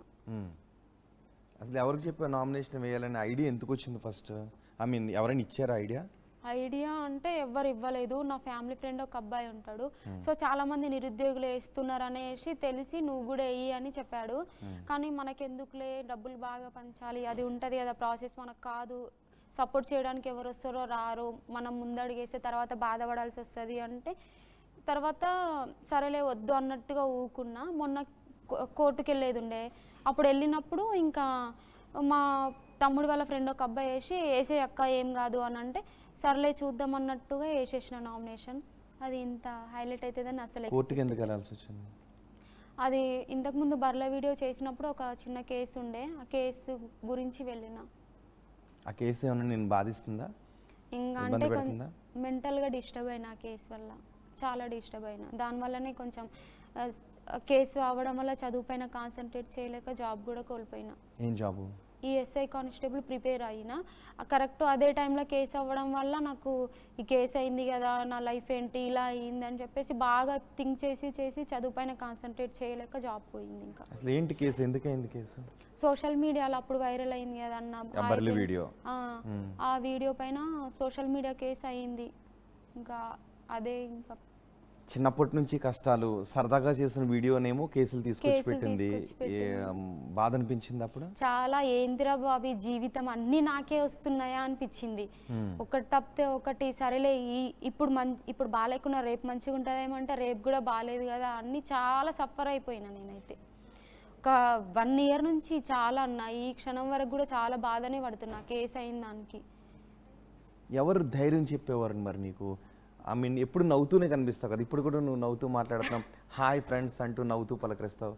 అసలు ఎవరికి చెప్పా నామినేషన్ వేయాలని ఐడియా ఎందుకు వచ్చింది ఫస్ట్? ఐ మీన్ ఎవరైనా ఇచ్చారా ఐడియా? ఐడియా అంటే ఎవ్వరు ఇవ్వలేదు. నా ఫ్యామిలీ ఫ్రెండ్ ఒక అబ్బాయి ఉంటాడు, సో చాలా మంది నిరుద్యోగులు వేస్తున్నారు అనేసి తెలిసి నువ్వు కూడా వేయి అని చెప్పాడు. కానీ మనకెందుకులే, డబ్బులు బాగా పంచాలి, అది ఉంటుంది కదా ప్రాసెస్, మనకు కాదు, సపోర్ట్ చేయడానికి ఎవరు వస్తారో రారు, మనం ముందడుగేసే తర్వాత బాధపడాల్సి వస్తుంది అంటే తర్వాత సరేలే వద్దు అన్నట్టుగా ఊకున్నా. మొన్న కోర్టుకు వెళ్ళేది ఉండే, అప్పుడు వెళ్ళినప్పుడు ఇంకా మా తమ్ముడు వాళ్ళ ఫ్రెండ్ ఒక అబ్బాయి వేసి వేసే అక్క ఏం కాదు అని అంటే సర్లే చూద్దాం అన్నట్టుగా వేసేసిన నామినేషన్. అది ఇంత హైలైట్ అవుతుందని అసలు కోర్టుకి ఎందుకు వెళ్ళాల్సి వచ్చింది? అది ఇంతకుముందు బర్ల వీడియో చేసినప్పుడు ఒక చిన్న కేసు ఉండే, ఆ కేసు గురించి వెళ్ళిన. ఆ కేసు ఏమన్నా నేను బాధిస్తుందా? ఇంకా అంటే కొంచెం మెంటల్గా డిస్టర్బ్ అయినా, ఆ కేసు వల్ల చాలా డిస్టర్బ్ అయినా. దానివల్లనే కొంచెం కేసు అవ్వడం వల్ల చదువు పైన కాన్సన్ట్రేట్ చేయలేక జాబ్ కూడా కోల్పోయినా. ఏం జాబు? ఈ ఎస్ఐ కానిస్టేబుల్ ప్రిపేర్ అయినా. కరెక్ట్ అదే టైంలో కేసు అవ్వడం వల్ల నాకు ఈ కేసు అయింది కదా, నా లైఫ్ ఏంటి ఇలా అయింది అని చెప్పేసి బాగా థింక్ చేసి చేసి చదువు పైన కాన్సన్ట్రేట్ చేయలేక జాబ్ పోయింది. ఇంకా అసలు ఏంటి కేసు, ఎందుకు అయింది కేసు? సోషల్ మీడియాలో అప్పుడు వైరల్ అయింది కదా అన్న వీడియో, ఆ వీడియో పైన సోషల్ మీడియా కేసు అయింది. ఇంకా అదే ఇంకా చిన్నప్పటి నుంచి కష్టాలు, సరదాగా చేసిన వీడియోనేమో కేసులు తీసుకొచ్చి పెట్టింది. బాధ అనిపించింది అప్పుడు చాలా. ఏందిరా బాబు జీవితం అన్నీ నాకే వస్తున్నాయా అనిపించింది. ఒకటి తప్పితే ఒకటి, సరేలే ఈ ఇప్పుడు మం ఇప్పుడు బాగాలేకున్నా రేపు మంచిగా ఉంటుందేమంటే రేపు కూడా బాగాలేదు కదా అన్నీ చాలా సఫర్ అయిపోయినా నేనైతే. ఒక వన్ ఇయర్ నుంచి చాలా అన్న, ఈ క్షణం వరకు కూడా చాలా బాధనే పడుతున్నా కేసు అయిన దానికి. ఎవరు ధైర్యం చెప్పేవారు మరి నీకు? ఐ మీన్ ఎప్పుడు నవ్వుతూనే కనిపిస్తావు కదా, ఇప్పుడు కూడా నువ్వు నవ్వుతూ మాట్లాడుతున్నావు, హాయ్ ఫ్రెండ్స్ అంటూ నవ్వుతూ పలకరిస్తావు.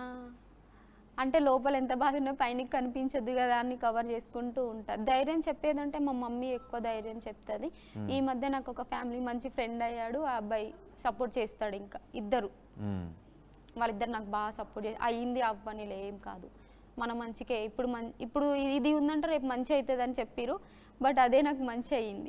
అంటే లోపల ఎంత బాధ ఉన్నా పైన కనిపించద్దు కదా అని కవర్ చేసుకుంటూ ఉంటా. ధైర్యం చెప్పేదంటే మా మమ్మీ ఎక్కువ ధైర్యం చెప్తుంది. ఈ మధ్య నాకు ఒక ఫ్యామిలీ మంచి ఫ్రెండ్ అయ్యాడు, ఆ అబ్బాయి సపోర్ట్ చేస్తాడు. ఇంకా ఇద్దరు వాళ్ళిద్దరు నాకు బాగా సపోర్ట్ చేసి అయ్యింది అవ్వనిలే ఏం కాదు మన మంచికే, ఇప్పుడు మం ఇప్పుడు ఇది ఉందంటే రేపు మంచి అవుతుంది అని చెప్పిరు, బట్ అదే నాకు మంచి అయ్యింది.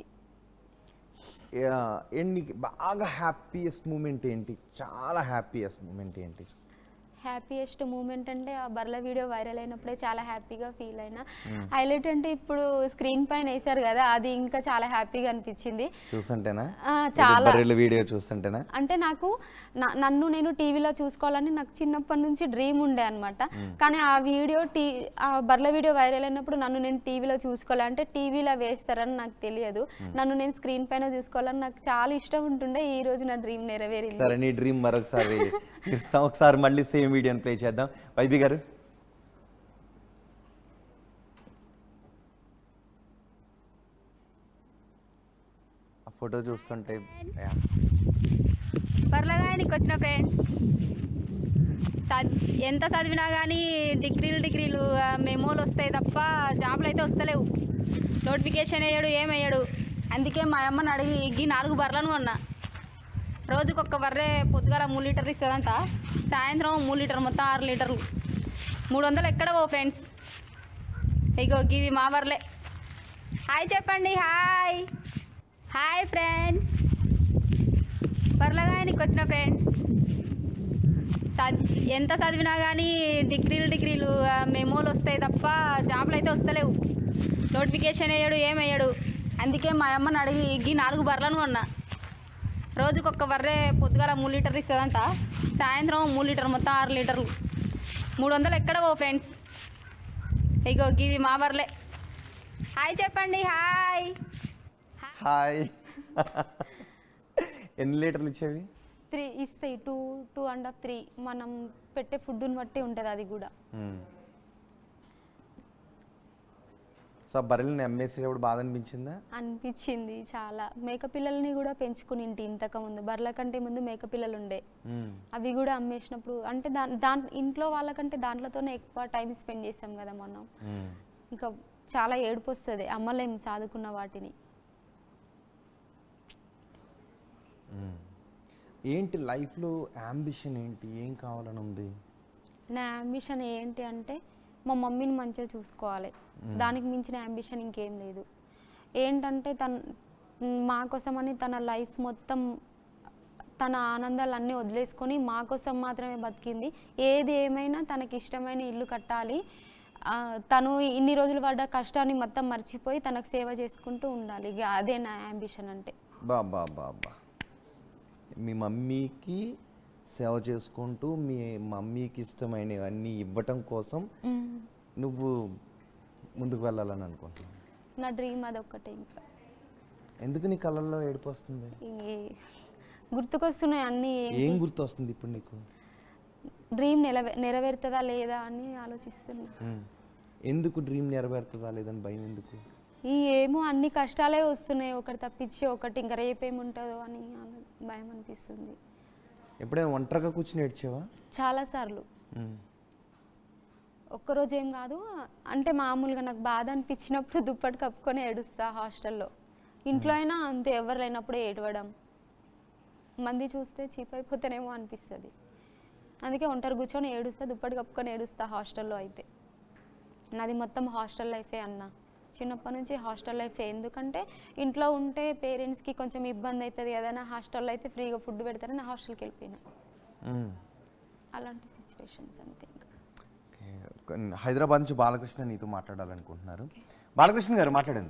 నీకు బాగా హ్యాపీయెస్ట్ మూమెంట్ ఏంటి? చాలా హ్యాపీయెస్ట్ మూమెంట్ ఏంటి? హ్యాపీయెస్ట్ మూమెంట్ అంటే ఆ బర్ల వీడియో వైరల్ అయినప్పుడే చాలా హ్యాపీగా ఫీల్ అయినా. హైలైట్ అంటే ఇప్పుడు స్క్రీన్ పైన వేసారు కదా, అది ఇంకా చాలా హ్యాపీగా అనిపించింది చూస్తుంటేనా. చాలా వీడియో చూస్తుంటేనా అంటే నాకు నన్ను నేను టీవీలో చూసుకోవాలని నాకు చిన్నప్పటి నుంచి డ్రీమ్ ఉండే అనమాట. కానీ ఆ వీడియో టీ ఆ బర్ల వీడియో వైరల్ అయినప్పుడు నన్ను నేను టీవీలో చూసుకోవాలి అంటే టీవీలో వేస్తారని నాకు తెలియదు, నన్ను నేను స్క్రీన్ పైన చూసుకోవాలని నాకు చాలా ఇష్టం ఉంటుండే. ఈ రోజు నా డ్రీమ్ నెరవేరింది. సరే, నీ డ్రీమ్ మరొకసారి ఇస్తాం, ఒకసారి మళ్ళీ సేమ్ వీడియోని ప్లే చేద్దాం. వైబీ గారు ఆ ఫోటో చూస్తుంటే బర్లగానికి వచ్చిన ఫ్రెండ్స్ చద్ ఎంత చదివినా కానీ డిగ్రీలు డిగ్రీలు ఆ, మెమోలు వస్తాయి తప్ప జాబులు అయితే వస్తలేవు. నోటిఫికేషన్ వేయడు ఏమయ్యాడు. అందుకే మా అమ్మని అడిగి ఈ నాలుగు బర్రెలను కొన్నా. రోజుకి ఒక్క బర్రె పొద్దుగాల మూడు లీటర్లు ఇస్తుందంట, సాయంత్రం మూడు లీటర్ మొత్తం ఆరు లీటర్లు. మూడు వందలు ఎక్కడ పో ఫ్రెండ్స్. ఇగో గివి మా బర్రెలే. హాయ్ చెప్పండి. Hi hi friends. బర్రెలగానికి వచ్చిన ఫ్రెండ్స్. చద్ ఎంత చదివినా కానీ డిగ్రీలు డిగ్రీలు ఆ, మెమోలు వస్తాయి తప్ప జాబులు అయితే వస్తలేవు. నోటిఫికేషన్ వేయడు ఏమయ్యాడు. అందుకే మా అమ్మని అడిగి ఈ నాలుగు బర్రెలను కొన్నా. రోజుకి ఒక్క బర్రె పొద్దుగాల మూడు లీటర్లు ఇస్తుందంట, సాయంత్రం మూడు లీటర్ మొత్తం ఆరు లీటర్లు. మూడు వందలు ఎక్కడ పో ఫ్రెండ్స్. ఇగో గివి మా బర్రెలే. హాయ్ చెప్పండి. Hi hi. ఎన్ని లీటర్లు ఇచ్చేవి? త్రీ ఇస్తాయి. Two two and half three మనం పెట్టే ఫుడ్ని బట్టి ఉంటుంది అది కూడా. సో బర్రెల్ని అమ్మేసేటప్పుడు బాధ అనిపించిందా? అనిపించింది చాలా. మేక పిల్లల్ని కూడా పెంచుకుని ఇంటి ఇంతకు ముందు బర్రెల కంటే ముందు మేక పిల్లలు ఉండే, అవి కూడా అమ్మేసినప్పుడు అంటే దా దాని ఇంట్లో వాళ్ళకంటే దాంట్లోనే ఎక్కువ టైం స్పెండ్ చేస్తాం కదా మనం. ఇంకా చాలా ఏడుపు వస్తుంది, అమ్మలేం సాదుకున్న వాటిని. ఏంటి లైఫ్లో అంబిషన్ ఏంటి, ఏం కావాలని ఉంది? నా అంబిషన్ ఏంటి అంటే మా మమ్మీని మంచిగా చూసుకోవాలి. దానికి మించిన అంబిషన్ ఇంకేం లేదు. ఏంటంటే తన మా కోసమని తన లైఫ్ మొత్తం తన ఆనందాలన్నీ వదిలేసుకొని మా కోసం మాత్రమే బతికింది. ఏది ఏమైనా తనకి ఇష్టమైన ఇల్లు కట్టాలి, తను ఇన్ని రోజులు పడ్డ కష్టాన్ని మొత్తం మర్చిపోయి తనకు సేవ చేసుకుంటూ ఉండాలి. ఇక అదే నా అంబిషన్ అంటే. బా బా బా బా మీ మమ్మీకి సేవ చేసుకుంటూ మీ మమ్మీకి ఇష్టమైనవన్నీ ఇవ్వటం కోసం నువ్వు ముందుకు వెళ్ళాలని అనుకుంటున్నావు. నా డ్రీమ్ అదొక్కటే. ఇంకా ఎందుకు నీ కళ్ళల్లో ఏడుపు వస్తుంది? గుర్తుకొస్తున్నాయి అన్నీ. ఏం గుర్తు వస్తుంది ఇప్పుడు నీకు? డ్రీమ్ నెరవే నెరవేరుతుందా లేదా అని ఆలోచిస్తున్నా. ఎందుకు డ్రీమ్ నెరవేరుతుందా లేదని భయం ఎందుకు? ఈ ఏమో అన్ని కష్టాలే వస్తున్నాయి, ఒకటి తప్పించి ఒకటి ఇంకా రేపేముంటుందో అని భయం అనిపిస్తుంది. ఎప్పుడైనా ఒంటరిగా కూర్చుని ఏడ్చావా? చాలాసార్లు. ఒక్కరోజు ఏం కాదు, అంటే మామూలుగా నాకు బాధ అనిపించినప్పుడు దుప్పటి కప్పుకొని ఏడుస్తా హాస్టల్లో. ఇంట్లో అయినా అంతే, ఎవరు లేనప్పుడే ఏడవడం. మంది చూస్తే చీప్ అయిపోతేనేమో అనిపిస్తుంది. అందుకే ఒంటరి కూర్చొని ఏడుస్తా, దుప్పటి కప్పుకొని ఏడుస్తా హాస్టల్లో అయితే. నాది మొత్తం హాస్టల్ లైఫే అన్న, చిన్నప్పటి నుంచి హాస్టల్ లైఫే. ఎందుకంటే ఇంట్లో ఉంటే పేరెంట్స్కి కొంచెం ఇబ్బంది అవుతుంది కదా, నా హాస్టల్లో అయితే ఫ్రీగా ఫుడ్ పెడతారని నా హాస్టల్కి వెళ్ళిపోయినా. అలాంటి సిచ్యువేషన్స్ అంతే. హైదరాబాద్ నుంచి బాలకృష్ణ నీతో మాట్లాడాలనుకుంటున్నారు. బాలకృష్ణ గారు మాట్లాడండి.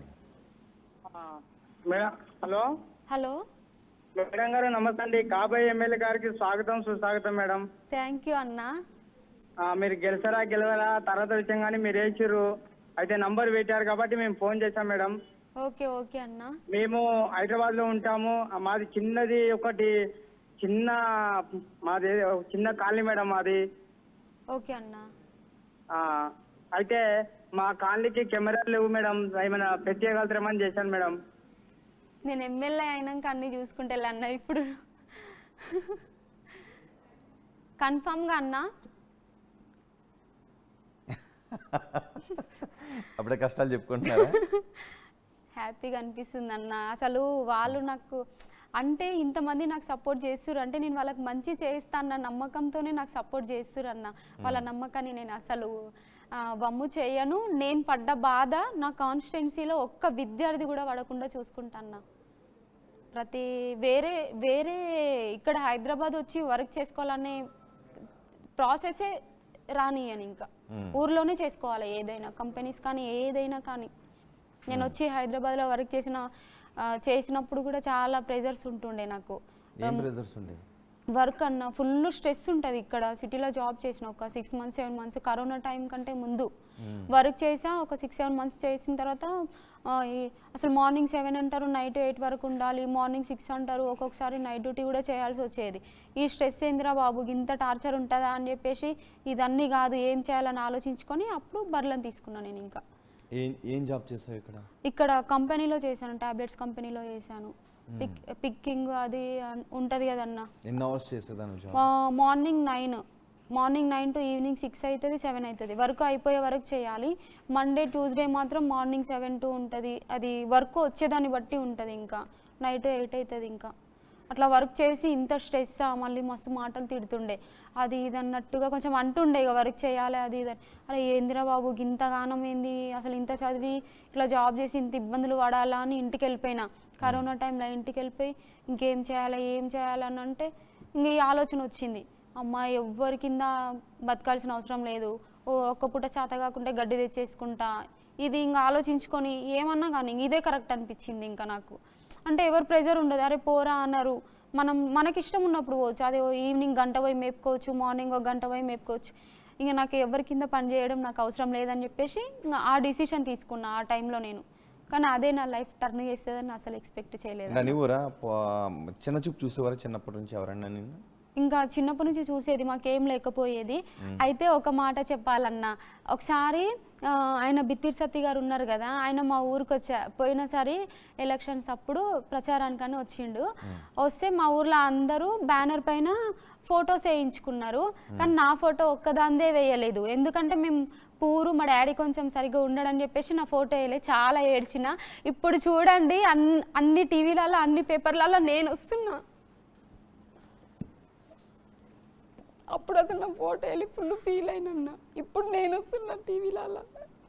మేడం హలో హలో మేడం గారు నమస్తే అండి. కాబోయే ఎమ్మెల్యే గారికి స్వాగతం సుస్వాగతం మేడం. థ్యాంక్ యూ అన్న. మీరు గెలిచారా గెలవరా తర్వాత విషయం కానీ మీరు వేసిర్రు అయితే నంబర్ పెట్టారు కాబట్టి మేము ఫోన్ చేశాం మేడం. ఓకే ఓకే అన్న. మేము హైదరాబాద్ లో ఉంటాము. మాది చిన్నది ఒకటి చిన్న మాది చిన్న కాలనీ మేడం మాది. ఓకే అన్న. అయితే మా కాలనీకి కెమెరాలు లేవు మేడం, ఏమైనా పెట్టేయగలుగుతామని చేశాను మేడం. నేను ఎమ్మెల్యే అయినాక అన్ని చూసుకుంటే అన్న ఇప్పుడు కన్ఫామ్గా అన్న. అప్పుడే కష్టాలు చెప్పుకుంటున్నారా? హ్యాపీగా అనిపిస్తుంది అన్న. అసలు వాళ్ళు నాకు అంటే ఇంతమంది నాకు సపోర్ట్ చేస్తున్నారు అంటే నేను వాళ్ళకి మంచి చేస్తాను అన్న నమ్మకంతోనే నాకు సపోర్ట్ చేస్తున్నారు అన్న. వాళ్ళ నమ్మకాన్ని నేను అసలు వమ్ము చేయను. నేను పడ్డ బాధ నా కాన్స్టిట్యున్సీలో ఒక్క విద్యార్థి కూడా పడకుండా చూసుకుంటాను. ప్రతి వేరే వేరే ఇక్కడ హైదరాబాద్ వచ్చి వర్క్ చేసుకోవాలనే ప్రాసెసే రానియని, ఇంకా ఊర్లోనే చేసుకోవాలి ఏదైనా, కంపెనీస్ కానీ ఏదైనా కానీ. నేను వచ్చి హైదరాబాద్లో వర్క్ చేసిన చేసినప్పుడు కూడా చాలా ప్రెజర్స్ ఉంటుండే నాకు. వర్క్ అన్న ఫుల్ స్ట్రెస్ ఉంటుంది ఇక్కడ. సిటీలో జాబ్ చేసిన ఒక six months seven months corona time కంటే ముందు వర్క్ చేసా. ఒక సిక్స్ సెవెన్ మంత్స్ చేసిన తర్వాత అసలు మార్నింగ్ సెవెన్ అంటారు, నైట్ ఎయిట్ వరకు ఉండాలి, మార్నింగ్ సిక్స్ అంటారు, ఒక్కొక్కసారి నైట్ డ్యూటీ కూడా చేయాల్సి వచ్చేది. ఈ స్ట్రెస్ ఏందిరా బాబు, ఇంత టార్చర్ ఉంటుందా అని చెప్పేసి ఇదన్నీ కాదు ఏం చేయాలని ఆలోచించుకొని అప్పుడు బర్లను తీసుకున్నాను నేను. ఇంకా ఏం జాబ్ చేసావు ఇక్కడ? ఇక్కడ కంపెనీలో చేశాను, టాబ్లెట్స్ కంపెనీలో చేశాను. పిక్ పిక్కింగ్ అది ఉంటుంది కదన్న. ఎన్ని అవర్స్ చేసేదాన్ని? Morning nine morning nine to evening six అవుతుంది సెవెన్ అవుతుంది వర్క్ అయిపోయే వరకు చేయాలి. మండే ట్యూస్డే మాత్రం మార్నింగ్ సెవెన్ టు ఉంటుంది. అది వర్క్ వచ్చేదాన్ని బట్టి ఉంటుంది. ఇంకా నైట్ ఎయిట్ అవుతుంది. ఇంకా అట్లా వర్క్ చేసి ఇంత స్ట్రెస్ మళ్ళీ మస్తు మాటలు తిడుతుండే. అది ఇది అన్నట్టుగా కొంచెం అంటుండే ఇక వర్క్ చేయాలి అది ఇది. అరే ఏందిరా బాబు ఇంతగానం ఏంది అసలు, ఇంత చదివి ఇట్లా జాబ్ చేసి ఇంత ఇబ్బందులు పడాలా అని ఇంటికి వెళ్ళిపోయినా. కరోనా టైంలో ఇంటికి వెళ్ళిపోయి ఇంకేం చేయాలి ఏం చేయాలని అంటే ఇంక ఈ ఆలోచన వచ్చింది. అమ్మ ఎవ్వరి కింద బతకాల్సిన అవసరం లేదు, ఓ ఒక్క పూట చేత కాకుంటే గడ్డి తెచ్చేసుకుంటా. ఇది ఇంకా ఆలోచించుకొని ఏమన్నా కానీ ఇదే కరెక్ట్ అనిపించింది. ఇంకా నాకు అంటే ఎవరు ప్రెజర్ ఉండదు. అరే పోరా అన్నారు, మనం మనకి ఇష్టం ఉన్నప్పుడు పోవచ్చు. అది ఈవినింగ్ గంట పోయి మేపుకోవచ్చు, మార్నింగ్ ఒక గంట పోయి మేపుకోవచ్చు. ఇంకా నాకు ఎవరి కింద పని చేయడం నాకు అవసరం లేదని చెప్పేసి ఇంకా ఆ డిసిషన్ తీసుకున్నా ఆ టైంలో నేను. కానీ అదే నా లైఫ్ టర్న్ చేసేదని అసలు ఎక్స్పెక్ట్ చేయలేదు. నువ్వురా చిన్న చూపు చూసేవారా చిన్నప్పటి నుంచి ఎవరన్నా నిన్ను? ఇంకా చిన్నప్పటి నుంచి చూసేది, మాకేం లేకపోయేది. అయితే ఒక మాట చెప్పాలన్నా, ఒకసారి ఆయన బిత్తిరి సత్తి గారు ఉన్నారు కదా, ఆయన మా ఊరికి వచ్చా పోయినసారి ఎలక్షన్స్ అప్పుడు ప్రచారానికని వచ్చిండు. వస్తే మా ఊర్లో అందరూ బ్యానర్ పైన ఫొటోస్ వేయించుకున్నారు. కానీ నా ఫోటో ఒక్కదాందే వేయలేదు. ఎందుకంటే మేము పూరు మా డాడీ కొంచెం సరిగ్గా ఉండడని చెప్పేసి నా ఫోటో వేయలేదు. చాలా ఏడ్చిన. ఇప్పుడు చూడండి అన్ని అన్ని టీవీలలో అన్ని పేపర్లలో నేను వస్తున్నా. అప్పుడు అసలు నా ఫోటో వెళ్ళి ఫుల్ ఫీల్ అయినా. ఇప్పుడు నేను వస్తున్నా టీవీలలో.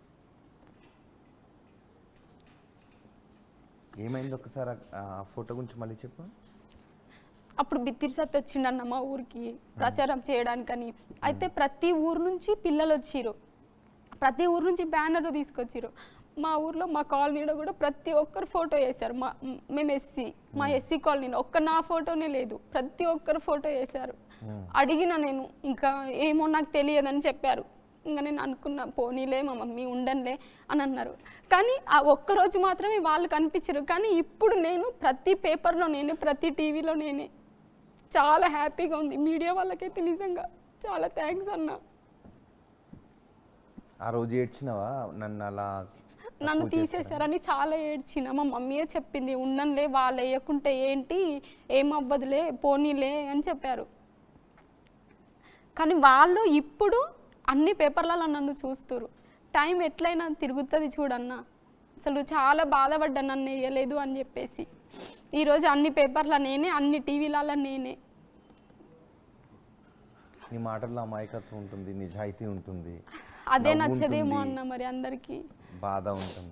ఏమైంది ఒకసారి ఆ ఫోటో గురించి మళ్ళీ చెప్పు. అప్పుడు బిత్తిరి సత్తి వచ్చిండన్న మా ఊరికి ప్రచారం చేయడానికని. అయితే ప్రతి ఊరు నుంచి పిల్లలు వచ్చిర్రు, ప్రతి ఊరు నుంచి బ్యానర్ తీసుకొచ్చిర్రు. మా ఊర్లో మా కాలనీలో కూడా ప్రతి ఒక్కరు ఫోటో వేశారు. మా మేము ఎస్సీ, మా ఎస్సీ కాలనీలో ఒక్క నా ఫోటోనే లేదు, ప్రతి ఒక్కరు ఫోటో వేశారు. అడిగిన నేను ఇంకా ఏమో నాకు తెలియదని చెప్పారు. ఇంకా నేను అనుకున్నా పోనీలే మా మమ్మీ ఉండనులే అని అన్నారు. కానీ ఆ ఒక్కరోజు మాత్రమే వాళ్ళు కనిపించారు. కానీ ఇప్పుడు నేను ప్రతి పేపర్లో నేనే, ప్రతి టీవీలో నేనే. చాలా హ్యాపీగా ఉంది. మీడియా వాళ్ళకైతే నిజంగా చాలా థ్యాంక్స్ అన్న. ఆ రోజు ఏడ్చినావా నన్ను అలా నన్ను తీసేశారని? చాలా ఏడ్చిన. మా మమ్మీయే చెప్పింది ఉండనులే, వాళ్ళు వేయకుంటే ఏంటి ఏం అవ్వదులే పోనీలే అని చెప్పారు. కానీ వాళ్ళు ఇప్పుడు అన్ని పేపర్లలో నన్ను చూస్తారు. టైం ఎట్లయినా తిరుగుతుంది చూడన్న. అసలు చాలా బాధపడ్డా నన్ను వేయలేదు అని చెప్పేసి. ఈరోజు అన్ని పేపర్ల నేనే, అన్ని టీవీలలో నేనే. నీ మాటల్లో అమాయకత్వం ఉంటుంది, నిజాయితీ ఉంటుంది, అదే నచ్చదేమో అన్న మరి అందరికీ. బాధ ఉంటుంది.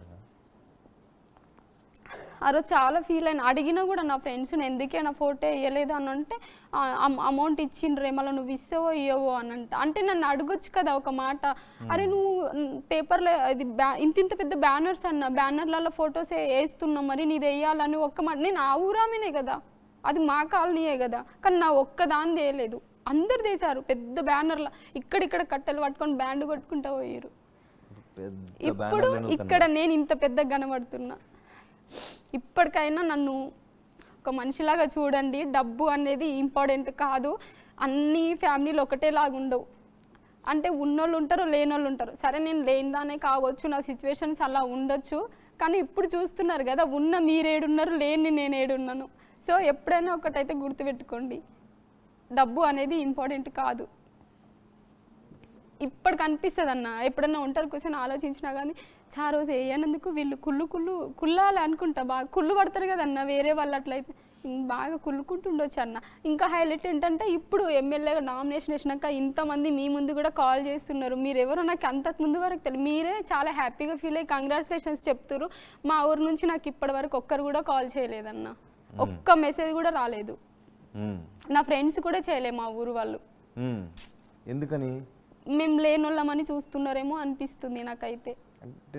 ఆ రోజు చాలా ఫీల్ అయినా. అడిగినా కూడా నా ఫ్రెండ్స్ని ఎందుకే నా ఫోటో వేయలేదు అని అంటే అమౌంట్ ఇచ్చిండ్రే మళ్ళీ నువ్వు ఇస్తావో ఇవ్వవో అని అంట. అంటే నన్ను అడగొచ్చు కదా ఒక మాట, అరే నువ్వు పేపర్లో అది బ్యా ఇంత ఇంత పెద్ద బ్యానర్స్ అన్న, బ్యానర్లలో ఫొటోస్ వేస్తున్నావు మరి నీది వేయాలని ఒక్క మాట. నేను ఆ ఊరామేనే కదా, అది మా కాలనీయే కదా. కానీ నా ఒక్కదాని వేయలేదు, అందరు తీశారు పెద్ద బ్యానర్ల. ఇక్కడిక్కడ కట్టెలు పట్టుకొని బ్యాండ్ కొట్టుకుంటూ పోయారు. ఇప్పుడు ఇక్కడ నేను ఇంత పెద్దగా కనబడుతున్నా. ఇప్పటికైనా నన్ను ఒక మనిషిలాగా చూడండి. డబ్బు అనేది ఇంపార్టెంట్ కాదు. అన్ని ఫ్యామిలీలు ఒకటేలాగా ఉండవు. అంటే ఉన్నోళ్ళు ఉంటారు, లేనోళ్ళు ఉంటారు. సరే నేను లేనిదానే కావచ్చు, నా సిచ్యువేషన్స్ అలా ఉండొచ్చు. కానీ ఇప్పుడు చూస్తున్నారు కదా, ఉన్న మీరేడున్నారు, లేని నేను ఏడున్నాను. సో ఎప్పుడైనా ఒకటైతే గుర్తుపెట్టుకోండి, డబ్బు అనేది ఇంపార్టెంట్ కాదు. ఇప్పటికి అనిపిస్తుంది అన్న. ఎప్పుడన్నా ఒంటరి కూర్చొని ఆలోచించినా కానీ చాలా రోజు వేయనందుకు వీళ్ళు కుళ్ళు కుళ్ళు కుళ్ళాలి అనుకుంటా. బాగా కుళ్ళు పడతారు కదన్న వేరే వాళ్ళు. అట్లయితే బాగా కుళ్ళుకుంటుండొచ్చు అన్న. ఇంకా హైలైట్ ఏంటంటే ఇప్పుడు ఎమ్మెల్యేగా నామినేషన్ వేసినాక ఇంతమంది మీ ముందు కూడా కాల్ చేస్తున్నారు. మీరు ఎవరో నాకు అంతకు ముందు వరకు తెలియదు. మీరే చాలా హ్యాపీగా ఫీల్ అయ్యి కంగ్రాచులేషన్స్ చెప్తారు. మా ఊరు నుంచి నాకు ఇప్పటి వరకు ఒక్కరు కూడా కాల్ చేయలేదన్న, ఒక్క మెసేజ్ కూడా రాలేదు. నా ఫ్రెండ్స్ కూడా చేయలే మా ఊరు వాళ్ళు. ఎందుకని? మేము లేనోళ్ళమని చూస్తున్నారేమో అనిపిస్తుంది నాకైతే. అంటే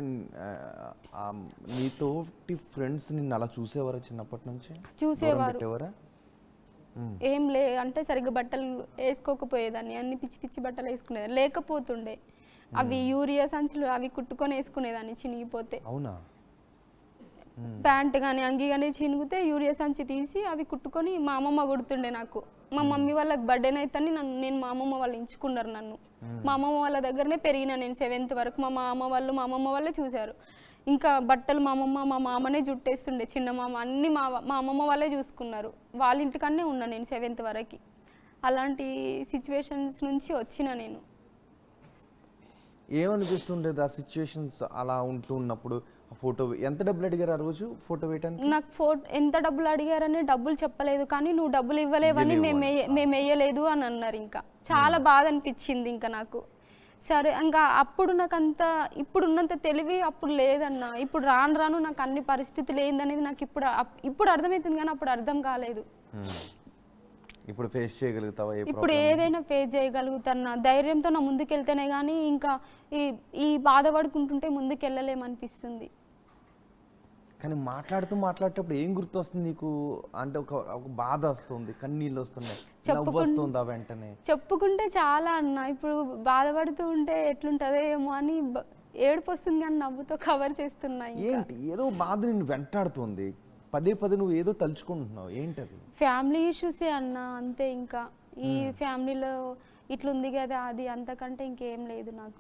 నీతోటి ఫ్రెండ్స్ నిన్ను అలా చూసేవారా చిన్నప్పటి నుంచి? చూసేవారు. ఏం లే అంటే సరిగ్గా బట్టలు వేసుకోకపోయేదాన్ని, అన్ని పిచ్చి పిచ్చి బట్టలు వేసుకునేదాన్ని, లేకపోతుండే. అవి యూరియా సంచులు అవి కుట్టుకొని వేసుకునేదాన్ని చినిగిపోతే. అవునా? ప్యాంట్ కానీ అంగి కానీ చినిగితే యూరియా సంచి తీసి అవి కుట్టుకొని మా అమ్మమ్మ కుడుతుండే నాకు. మా మమ్మీ వాళ్ళకి బర్త్డేని అయితే నన్ను నేను మా అమ్మమ్మ వాళ్ళు ఎంచుకున్నారు నన్ను. మా అమ్మమ్మ వాళ్ళ దగ్గరనే పెరిగినా నేను సెవెంత్ వరకు. మా మామ వాళ్ళు మా అమ్మమ్మ వాళ్ళే చూశారు. ఇంకా బట్టలు మా అమ్మమ్మ మా మామనే జుట్టేస్తుండే, చిన్న మామ అన్నీ మా మా అమ్మమ్మ వాళ్ళే చూసుకున్నారు. వాళ్ళ ఇంటికన్నే ఉన్నా నేను సెవెంత్ వరకు. అలాంటి సిచ్యువేషన్స్ నుంచి వచ్చిన నేను. ఏమనిపిస్తుండేది ఆ సిచ్యువేషన్స్ అలా ఉంటూ ఉన్నప్పుడు? ఆ ఫోటో ఎంత డబ్బులు అడిగారు ఆ రోజు ఫోటో వేయటానికి? నాకు ఫోటో ఎంత డబ్బులు అడిగారని డబ్బులు చెప్పలేదు, కానీ నువ్వు డబ్బులు ఇవ్వలేవని మేము వేయ- మేము వేయలేదు అని అన్నారు. ఇంకా చాలా బాధ అనిపించింది ఇంకా నాకు. సరే ఇంకా అప్పుడు నాకు అంత ఇప్పుడు ఉన్నంత తెలివి అప్పుడు లేదన్న. ఇప్పుడు రాను రాను నాకు అన్ని పరిస్థితులు ఏందనేది నాకు ఇప్పుడు అప్- ఇప్పుడు అర్థమవుతుంది, కానీ అప్పుడు అర్థం కాలేదు. ఇప్పుడు ఫేస్ చేయగలుగుతావా? ఏ ఇప్పుడు ఏదైనా ఫేస్ చేయగలుగుతున్నా ధైర్యంతో నా ముందుకెళ్తేనే కానీ ఇంకా ఈ ఈ బాధపడుకుంటుంటే ముందుకు వెళ్ళలేమనిపిస్తుంది. కానీ మాట్లాడుతూ మాట్లాడేటప్పుడు ఏం గుర్తు వస్తుంది నీకు? అంటే ఒక ఒక బాధ వస్తుంది, కన్నీళ్ళు వస్తున్నాయి, నవ్వు వస్తుందా వెంటనే? చెప్పుకుంటే చాలా అన్న. ఇప్పుడు బాధపడుతూ ఉంటే ఎట్లుంటుందో ఏమో అని బ- ఏడుపు వస్తుంది, కానీ నవ్వుతో కవర్ చేస్తున్నా. ఏంటి ఏదో బాధ నిన్ను వెంటాడుతుంది, పదే పదే నువ్వు ఏదో తలుచుకుంటున్నావు, ఏంటది? ఫ్యామిలీ ఇష్యూసే అన్న, అంతే. ఇంకా ఈ ఫ్యామిలీలో ఇట్లుంది కదా అది, అంతకంటే ఇంకేం లేదు నాకు.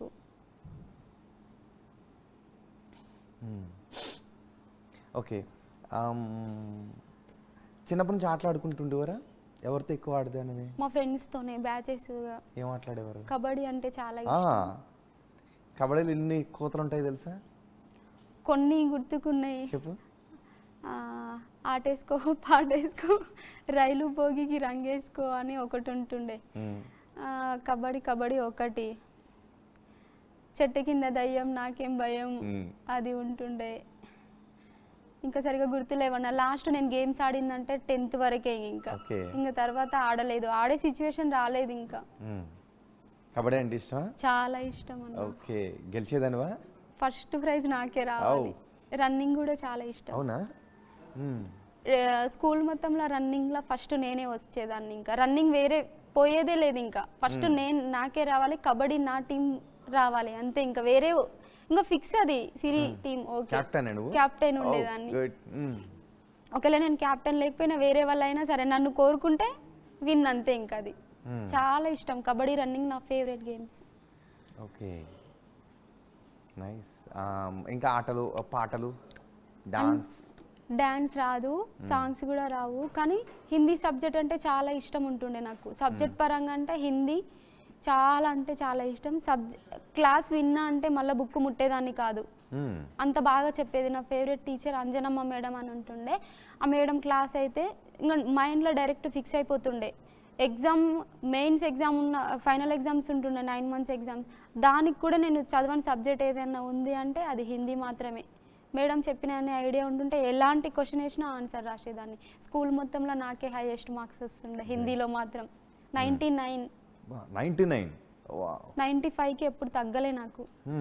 ఓకే, చిన్నప్పటి నుంచి ఆటలు ఆడుకుంటుండేవారా? ఎవరితో ఎక్కువ ఆడదానివి? మా ఫ్రెండ్స్తోనే బ్యాచెస్. ఏం ఆటలాడేవారు? కబడ్డీ అంటే చాలా ఆ, ఇష్టం. కబడ్డీలో ఎన్ని కోతలు ఉంటాయి తెలుసా? కొన్ని గుర్తుకున్నాయి. చెప్పు. ఆ, ఆటేసుకో పాటేసుకో, రైలు భోగికి రంగేసుకో అని ఒకటి ఉంటుండే. మ్మ్. ఆ, కబడ్డీ కబడ్డీ ఒకటి, చెట్టు కింద దయ్యం నాకేం భయం మ్మ్. అది ఉంటుండే. ఇంకా సరిగా గుర్తులేవన్నా. లాస్ట్ నేను గేమ్స్ ఆడిందంటే టెన్త్ వరకే. ఇంకా ఓకే. ఇంకా తర్వాత ఆడలేదు, ఆడే సిచ్యువేషన్ రాలేదు. ఇంకా మ్మ్. కబడ్డీ అంటే ఇష్టమా? చాలా ఇష్టం అన్న. ఓకే, గెలిచేదానివా? ఫస్ట్ ప్రైజ్ నాకే రావాలి. రన్నింగ్ కూడా చాలా ఇష్టం. అవునా? మ్మ్. స్కూల్ మొత్తంలో రన్నింగ్లో ఫస్ట్ నేనే వచ్చేదాన్ని. ఇంకా రన్నింగ్ వేరే పోయేదే లేదు. ఇంకా ఫస్ట్ నేను నాకే రావాలి, కబడ్డీ నా టీం రావాలి, అంతే. ఇంకా వేరే ఇంకా ఫిక్స్ అది సిరి టీం. ఓకే, కెప్టెన్ నువ్వు? కెప్టెన్ ఉండేదాన్ని. గుడ్. మ్మ్. ఒకవేళ నేను కెప్టెన్ లేకపోయినా వేరే వాళ్ళు అయినా సరే నన్ను కోరుకుంటే విన్, అంతే. ఇంకా అది మ్మ్. చాలా ఇష్టం. కబడ్డీ రన్నింగ్ నా ఫేవరెట్ గేమ్స్. Okay, nice. ఇంకా ఆటలు, పాటలు, డాన్స్? డాన్స్ రాదు, సాంగ్స్ కూడా రావు, కానీ హిందీ సబ్జెక్ట్ అంటే చాలా ఇష్టం ఉంటుండే నాకు. సబ్జెక్ట్ పరంగా అంటే హిందీ చాలా అంటే చాలా ఇష్టం. సబ్జె క్లాస్ విన్నా అంటే మళ్ళీ బుక్ ముట్టేదాన్ని కాదు, మ్మ్. అంత బాగా చెప్పేది. నా ఫేవరెట్ టీచర్ అంజనమ్మ మేడం అని ఉంటుండే. ఆ మేడం క్లాస్ అయితే ఇంకా మైండ్లో డైరెక్ట్ ఫిక్స్ అయిపోతుండే. ఎగ్జామ్ మెయిన్స్ ఎగ్జామ్ ఉన్న ఫైనల్ ఎగ్జామ్స్ ఉంటుండే, నైన్ మంత్స్ ఎగ్జామ్స్. దానికి కూడా నేను చదవని సబ్జెక్ట్ ఏదైనా ఉంది అంటే అది హిందీ మాత్రమే. మేడం చెప్పిన ఐడియా ఉంటుంటే ఎలాంటి క్వశ్చన్ వేసినా ఆన్సర్ రాసేదాన్ని. స్కూల్ మొత్తంలో నాకే హైయెస్ట్ మార్క్స్ వస్తుండే హిందీలో మాత్రం. Ninety nine ninety nine ninety ఫైవ్కి ఎప్పుడు తగ్గలే నాకు.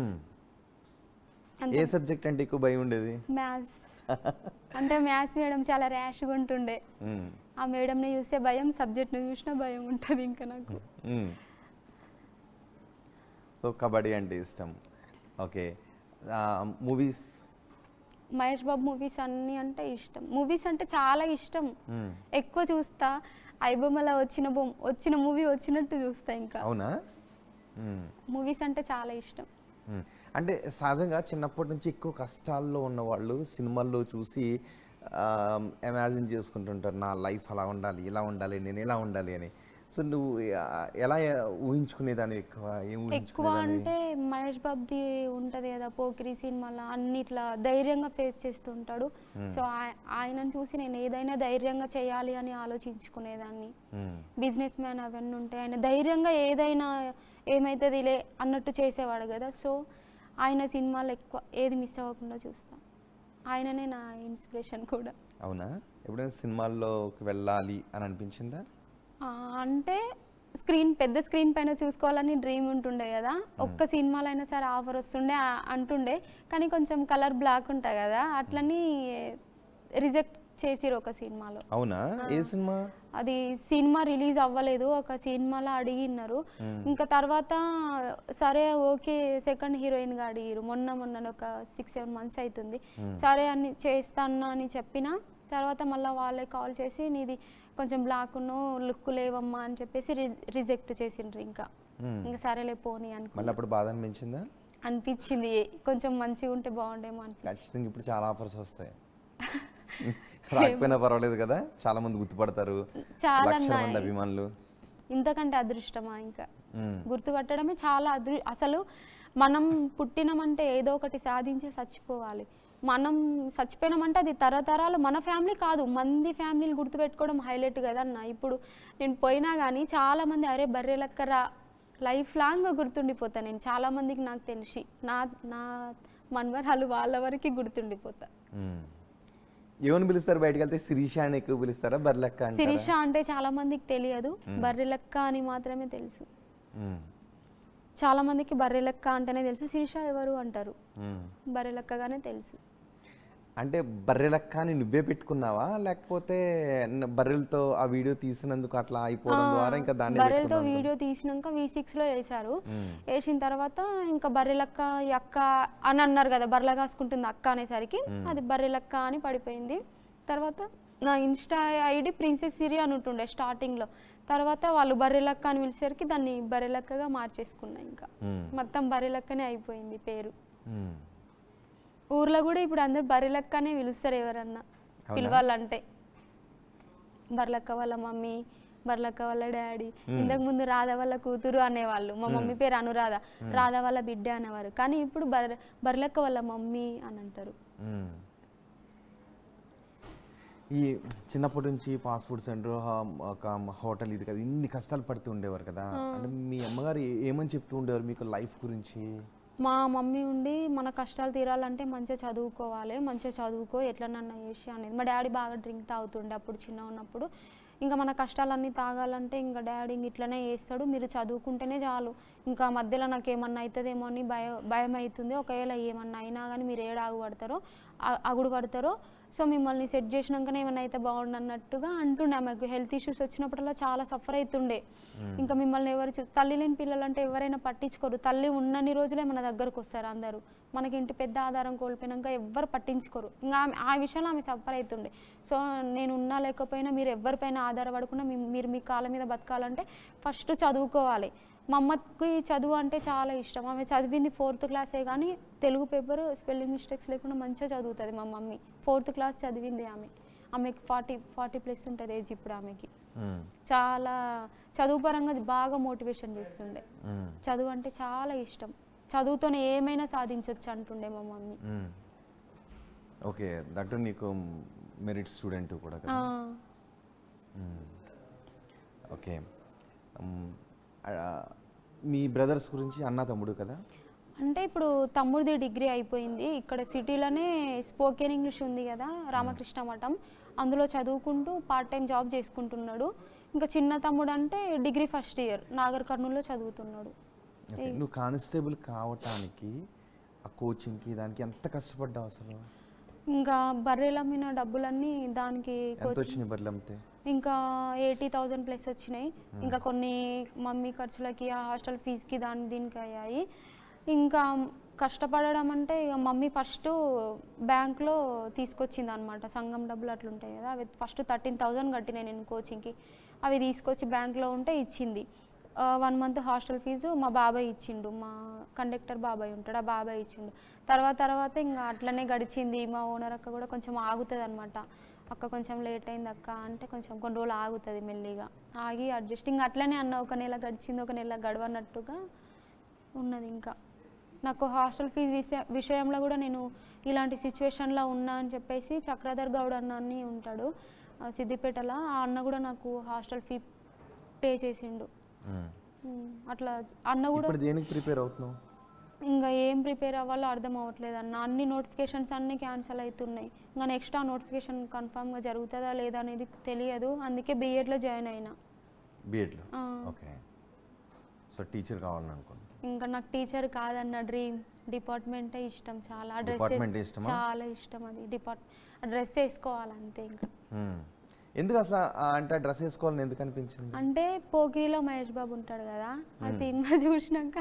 ఏ సబ్జెక్ట్ అంటే ఎక్కువ భయం ఉండేది? మ్యాథ్స్ అంటే మ్యాథ్స్ మేడం చాలా ర్యాష్గా ఉంటుండే. మ్మ్. ఆ మేడంని చూస్తే భయం, సబ్జెక్ట్ని చూసినా భయం ఉంటుంది ఇంకా నాకు. మ్మ్. సో కబడ్డీ అంటే ఇష్టం. Okay, movies? Mahesh Babu movies అన్నీ అంటే ఇష్టం. మూవీస్ అంటే చాలా ఇష్టం, ఎక్కువ చూస్తా. ఐబొమ్మలో వచ్చిన బొమ్మ వచ్చిన మూవీ వచ్చినట్టు చూస్తా. ఇంకా అవునా? మూవీస్ అంటే చాలా ఇష్టం. మ్మ్. అంటే సహజంగా చిన్నప్పటి నుంచి ఎక్కువ కష్టాల్లో ఉన్నవాళ్ళు సినిమాల్లో చూసి ఇమాజిన్ చేసుకుంటుంటారు, నా లైఫ్ అలా ఉండాలి, ఇలా ఉండాలి, నేను ఇలా ఉండాలి అని. సో నువ్వు ఆ, ఎలా ఊహించుకునేదాన్ని? ఎక్కువ ఏం ఎక్కువ ఊహించుకునేదాన్ని? అంటే మహేష్ బాబుది ఉంటుంది కదా పోకిరి సినిమాలో, అన్ని ఇట్లా ధైర్యంగా ఫేస్ చేస్తుంటాడు. సో ఆయనను చూసి నేను ఏదైనా ధైర్యంగా చేయాలి అని ఆలోచించుకునేదాన్ని. మ్మ్. బిజినెస్ మ్యాన్ అవన్నీ ఉంటాయి, ఆయన ధైర్యంగా ఏదైనా ఏమవుతుంది లే అన్నట్టు చేసేవాడు కదా. సో ఆయన సినిమాలు ఎక్కువ ఏది మిస్ అవ్వకుండా చూస్తాను. ఆయననే నా ఇన్స్పిరేషన్ కూడా. అవునా? ఎప్పుడైనా సినిమాల్లోకి వెళ్ళాలి అని అనిపించిందా? ఆ, అంటే స్క్రీన్ పెద్ద స్క్రీన్ పైన చూసుకోవాలని డ్రీమ్ ఉంటుండే కదా. ఒక్క సినిమాలో అయినా సరే ఆఫర్ వస్తుండే ఆ- అంటుండే, కానీ కొంచెం కలర్ బ్లాక్ ఉంటాయి కదా, అట్లని రిజెక్ట్ చేసిరు ఒక సినిమాలో. అవునా? ఏ సినిమా? అది సినిమా రిలీజ్ అవ్వలేదు, ఒక సినిమాలో అడిగినారు. ఇంకా తర్వాత సరే ఓకే సెకండ్ హీరోయిన్గా అడిగిరు. మొన్న మొన్న ఒక సిక్స్ సెవెన్ మంత్స్ అవుతుంది. సరే అని చేస్తాను అని చెప్పిన తర్వాత మళ్ళీ వాళ్ళే కాల్ చేసి నీది కొంచెం బ్లాక్ ఉన్ను లుక్ లేవమ్మా అని చెప్పేసి రిజెక్ట్ చేసిండ్రు. ఇంకా ఇంకా సరేలే పోనీ అని మళ్ళీ అప్పుడు బాధ అనిపించిందా? అనిపించింది, కొంచెం మంచిగా ఉంటే బాగుండేమో అనిపించింది. ఖచ్చితంగా ఇప్పుడు చాలా ఆఫర్స్ వస్తాయి, రాకపోయినా పర్వాలేదు కదా, చాలా మంది గుర్తుపడతారు, చాలా లక్షల మంది ఉన్నాయి. అభిమానులు. ఇంతకంటే అదృష్టమా ఇంకా మ్మ్. గుర్తుపట్టడమే చాలా అదృ అసలు మనం పుట్టినామంటే ఏదో ఒకటి సాధించి చచ్చిపోవాలి. మనం చచ్చిపోయినామంటే అది తరతరాలు మన ఫ్యామిలీ కాదు మంది ఫ్యామిలీలు గుర్తుపెట్టుకోవడం హైలైట్ కదా అన్న. ఇప్పుడు నేను పోయినా కానీ చాలామంది అరే బర్రె లెక్కరా లైఫ్ లాంగ్ గుర్తుండిపోతా నేను. చాలామందికి నాకు తెలిసి నా నా మన్వరాలు వాళ్ళ వరకు గుర్తుండిపోతా. మ్మ్. ఏమని పిలుస్తారు బయటకు వెళ్తే? శిరీష అని ఎక్కువ పిలుస్తారా, బర్లెక్క అంటారా? శిరీష అంటే చాలా మందికి తెలియదు, బర్రె లెక్క అని మాత్రమే తెలుసు. మ్మ్. చాలా మందికి బర్రె లెక్క అంటేనే తెలుసు, శిరీష ఎవరు అంటారు, మ్మ్. బర్రె లెక్కగానే తెలుసు. అంటే బర్రెలక్క అని నువ్వే పెట్టుకున్నావా, లేకపోతే న- బర్రెలతో ఆ వీడియో తీసినందుకు అట్లా అయిపోవడం ద్వారా ఇంకా దాన్ని బర్రెలతో పెట్టుకున్నావా? వీడియో తీసినాక వి సిక్స్ లో వేశారు. మ్మ్. వేసిన తర్వాత ఇంకా బర్రెలక్క ఈ అక్క అని అన్నారు కదా, బర్రెల కాసుకుంటుంది అక్క అనేసరికి అది బర్రెలక్క అని పడిపోయింది. తర్వాత నా ఇన్స్టా ఐడి ప్రిన్సెస్ సిరి అని ఉంటుండే స్టార్టింగ్ లో, తర్వాత వాళ్ళు బర్రెలక్క అని పిలిచేసరికి దాన్ని బర్రెలక్కగా మార్చేసుకున్నా. ఇంకా మ్మ్. మొత్తం బర్రెలక్కనే అయిపోయింది పేరు. మ్మ్. ఊర్లో కూడా ఇప్పుడు అందరు బర్రెలక్కనే పిలుస్తారు ఎవరన్నా పిలవాలంటే. బర్రెలక్క వాళ్ళ మమ్మీ, బర్రెలక్క వాళ్ళ డాడీ, ఇంతకు ముందు రాధ వాళ్ళ కూతురు అనేవాళ్ళు. మా మమ్మీ పేరు అనురాధ, రాధ వాళ్ళ బిడ్డ అనేవారు. కానీ ఇప్పుడు బర్రె బర్రెలక్క వాళ్ళ మమ్మీ అని అంటారు. మ్మ్. ఈ చిన్నప్పటి నుంచి ఫాస్ట్ ఫుడ్ సెంటర్ ఒక హోటల్ ఇది కదా, ఇన్ని కష్టాలు పడుతూ ఉండేవారు కదా, అంటే మీ అమ్మగారు ఏ- ఏమని చెప్తూ ఉండేవారు మీకు లైఫ్ గురించి? మా మమ్మీ ఉండి మన కష్టాలు తీరాలంటే మంచిగా చదువుకోవాలి, మంచిగా చదువుకో ఎట్లనన్నా చేసి అనేది. మా డాడీ బాగా డ్రింక్ తాగుతుండే అప్పుడు చిన్న ఉన్నప్పుడు. ఇంకా మన కష్టాలన్నీ తాగాలంటే ఇంకా డాడీ ఇంక ఇట్లనే చేస్తాడు, మీరు చదువుకుంటేనే చాలు, ఇంకా మధ్యలో నాకు ఏమన్నా అవుతుందేమో అని భయం భయం అవుతుంది. ఒకవేళ ఏమన్నా అయినా కానీ మీరు ఏడ ఆగుపడతారో ఆ- అగుడు పడతారో, సో మిమ్మల్ని సెట్ చేసినాకనే ఏమైనా అయితే బాగుండు అన్నట్టుగా అంటుండే. ఆమెకు హెల్త్ ఇష్యూస్ వచ్చినప్పుడల్లా చాలా సఫర్ అవుతుండే. ఇంకా మిమ్మల్ని ఎవరు చూసి తల్లి లేని పిల్లలంటే ఎవరైనా పట్టించుకోరు. తల్లి ఉన్నన్ని రోజులే మన దగ్గరకు వస్తారు అందరూ. మనకి ఇంటి పెద్ద ఆధారం కోల్పోయినాక ఎవ్వరు పట్టించుకోరు. ఇంకా ఆమె ఆ విషయంలో ఆమె సఫర్ అవుతుండే. సో నేను ఉన్నా లేకపోయినా మీరు ఎవరిపైన ఆధారపడకుండా మీ- మీరు మీ కాళ్ళ మీద బతకాలంటే ఫస్ట్ చదువుకోవాలి. మా అమ్మకి చదువు అంటే చాలా ఇష్టం. ఆమె చదివింది ఫోర్త్ క్లాసే కానీ తెలుగు పేపర్ స్పెల్లింగ్ మిస్టేక్స్ లేకుండా మంచిగా చదువుతుంది మా మమ్మీ. ఫోర్త్ క్లాస్ చదివింది ఆమె. ఆమెకి ఫార్టీ ఫార్టీ ప్లస్ ఉంటుంది ఏజ్ ఇప్పుడు ఆమెకి. మ్మ్. చాలా చదువు పరంగా బాగా మోటివేషన్ చేస్తుండే. మ్మ్. చదువు అంటే చాలా ఇష్టం, చదువుతోనే ఏమైనా సాధించవచ్చు అంటుండే మా మమ్మీ. మ్మ్. ఓకే, దట్టు నీకు మెరిట్ స్టూడెంట్ కూడా కదా. ఆ, మ్మ్. ఓకే. మ్, ఆ, మీ బ్రదర్స్ గురించి, అన్న తమ్ముడు కదా? అంటే ఇప్పుడు తమ్ముడిది డిగ్రీ అయిపోయింది. ఇక్కడ సిటీలోనే స్పోకెన్ ఇంగ్లీష్ ఉంది కదా రామకృష్ణ మఠం, అందులో చదువుకుంటూ పార్ట్ టైం జాబ్ చేసుకుంటున్నాడు. ఇంకా చిన్న తమ్ముడు అంటే డిగ్రీ ఫస్ట్ ఇయర్ నాగర్ కర్నూలులో చదువుతున్నాడు. ఓకే. నువ్వు కానిస్టేబుల్ కావటానికి ఆ కోచింగ్కి దానికి ఎంత కష్టపడ్డావు అసలు? ఇంకా బర్రెల మీద డబ్బులన్నీ దానికి ఎంత కోచింగ్ వచ్చినాయి బర్రెలు అమ్మితే? ఇంకా ఎయిటీ థౌజండ్ ప్లస్ వచ్చినాయి. ఇంకా కొన్ని మమ్మీ ఖర్చులకి ఆ హాస్టల్ ఫీజుకి దాని దీనికి అయ్యాయి. ఇంకా కష్టపడడం అంటే ఇక మమ్మీ ఫస్ట్ బ్యాంక్లో తీసుకొచ్చింది అనమాట, సంఘం డబ్బులు అట్లుంటాయి కదా, అవి ఫస్ట్ థర్టీన్ థౌజండ్ కట్టినాయి నేను కోచింగ్కి. అవి తీసుకొచ్చి బ్యాంక్లో ఉంటే ఇచ్చింది. వన్ మంత్ హాస్టల్ ఫీజు మా బాబాయ్ ఇచ్చిండు, మా కండక్టర్ బాబాయ్ ఉంటాడు, ఆ బాబాయ్ ఇచ్చిండు. తర్వాత తర్వాత ఇంకా అట్లనే గడిచింది. మా ఓనర్ అక్క కూడా కొంచెం ఆగుతుంది అనమాట, అక్క కొంచెం లేట్ అయింది అక్క అంటే కొంచెం కొన్ని రోజులు ఆగుతుంది మెల్లిగా, ఆగి అడ్జస్టింగ్ అట్లనే అన్న ఒక నెల గడిచింది, ఒక నెల గడవన్నట్టుగా ఉన్నది. ఇంకా నాకు హాస్టల్ ఫీజు విషయ విషయంలో కూడా నేను ఇలాంటి సిచ్యువేషన్లో ఉన్నా అని చెప్పేసి చక్రధర్ గౌడ్ అన్న అని ఉంటాడు ఆ, సిద్దిపేటలో, ఆ అన్న కూడా నాకు హాస్టల్ ఫీ పే చేసిండు. మ్మ్. ఉమ్, అట్లా అన్న కూడా ఇప్పుడు దేనికి ప్రిపేర్ అవుతున్నావు? ఇంకా ఏం ప్రిపేర్ అవ్వాలో అర్థం అవ్వట్లేదు అన్న. అన్ని నోటిఫికేషన్స్ అన్నీ క్యాన్సిల్ అవుతున్నాయి. ఇంకా నెక్స్ట్ ఆ నోటిఫికేషన్ కన్ఫామ్గా జరుగుతుందా లేదా అనేది తెలియదు, అందుకే బీఎడ్లో జాయిన్ అయినా. బీఎడ్లో? ఆ. ఓకే. సో టీచర్ కావాలని అనుకున్నాను. ఇంకా నాకు టీచర్ కాదన్న డ్రీమ్, డిపార్ట్మెంటే ఇష్టం చాలా. డ్రెస్ డిపార్ట్మెంట్ ఇష్టమా? చాలా ఇష్టం అది, డిపార్ట్ డ్రెస్ వేసుకోవాలి అంతే. ఇంకా మ్మ్. ఎందుకు అసలు ఆ అంటే డ్రెస్ వేసుకోవాలని ఎందుకు అనిపించింది? అంటే పోకిరిలో మహేష్ బాబు ఉంటాడు కదా, ఆ సినిమా చూసినాక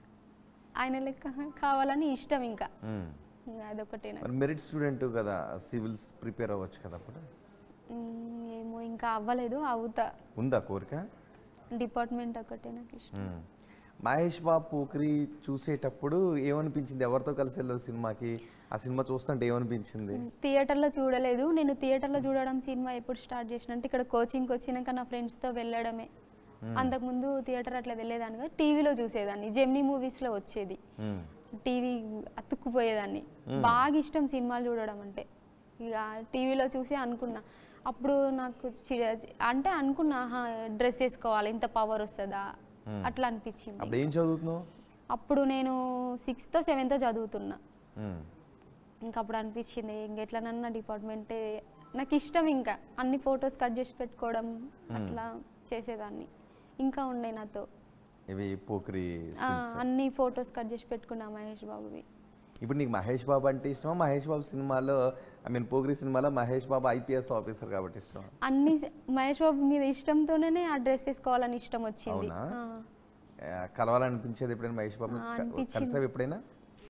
ఆయన లెక్క కావాలని ఇష్టం. ఇంకా మ్మ్. ఇంకా అదొకటే నాకు. మరి మెరిట్ స్టూడెంట్ కదా, సివిల్స్ ప్రిపేర్ అవ్వచ్చు కదా అప్పుడు? ఉమ్, ఏమో ఇంకా అవ్వలేదు, అవుతా. ఉందా కోరిక? డిపార్ట్మెంట్ ఒకటే నాకు ఇష్టం. మ్మ్. మహేష్ బాబు పోకిరి చూసేటప్పుడు ఏమనిపించింది? ఎవరితో కలిసి వెళ్ళావు సినిమాకి? ఆ సినిమా చూస్తుంటే ఏమనిపించింది? థియేటర్లో చూడలేదు నేను. థియేటర్లో చూడడం సినిమా ఎప్పుడు స్టార్ట్ చేసిన అంటే ఇక్కడ కోచింగ్కి వచ్చినాక నా ఫ్రెండ్స్తో వెళ్ళడమే. అంతకుముందు థియేటర్ అట్లా వెళ్ళేదాన్ని కదా, టీవీలో చూసేదాన్ని, జెమినీ మూవీస్లో వచ్చేది, మ్మ్. టీవీ అతుక్కుపోయేదాన్ని. బాగా ఇష్టం సినిమాలు చూడడం అంటే. ఇక టీవీలో చూసి అనుకున్నా, అప్పుడు నాకు చి- అంటే అనుకున్నా డ్రెస్ వేసుకోవాలి, ఇంత పవర్ వస్తుందా అట్లా అనిపించింది. అప్పుడు ఏం చదువుతున్నావు? అప్పుడు నేను సిక్స్త్ సెవెంత్ చదువుతున్నా. మ్మ్. ఇంకా అప్పుడు అనిపించింది ఇంకెట్లనన్నా డిపార్ట్మెంటే నాకు ఇష్టం. ఇంకా అన్ని ఫొటోస్ కట్ చేసి పెట్టుకోవడం అట్లా చేసేదాన్ని. ఇంకా ఉండే నాతో ఇవి పోక్రి ఆ, అన్ని ఫొటోస్ కట్ చేసి పెట్టుకున్నా మహేష్ బాబువి. ఇప్పుడు నీకు మహేష్ బాబు అంటే ఇష్టమా? మహేష్ బాబు సినిమాలో ఐ మీన్ పోగ్రి సినిమాలో మహేష్ బాబు ఐపీఎస్ ఆఫీసర్ కాబట్టి ఇష్టం. అన్ని మహేష్ బాబు మీద ఇష్టంతోనే ఆ డ్రెస్ వేసుకోవాలని ఇష్టం వచ్చింది. అవునా? ఆ, ఆ, కలవాలనిపించేది ఎప్పుడైనా మహేష్ బాబు? ఆ, అనిపించింది. కలిసావు ఎప్పుడైనా?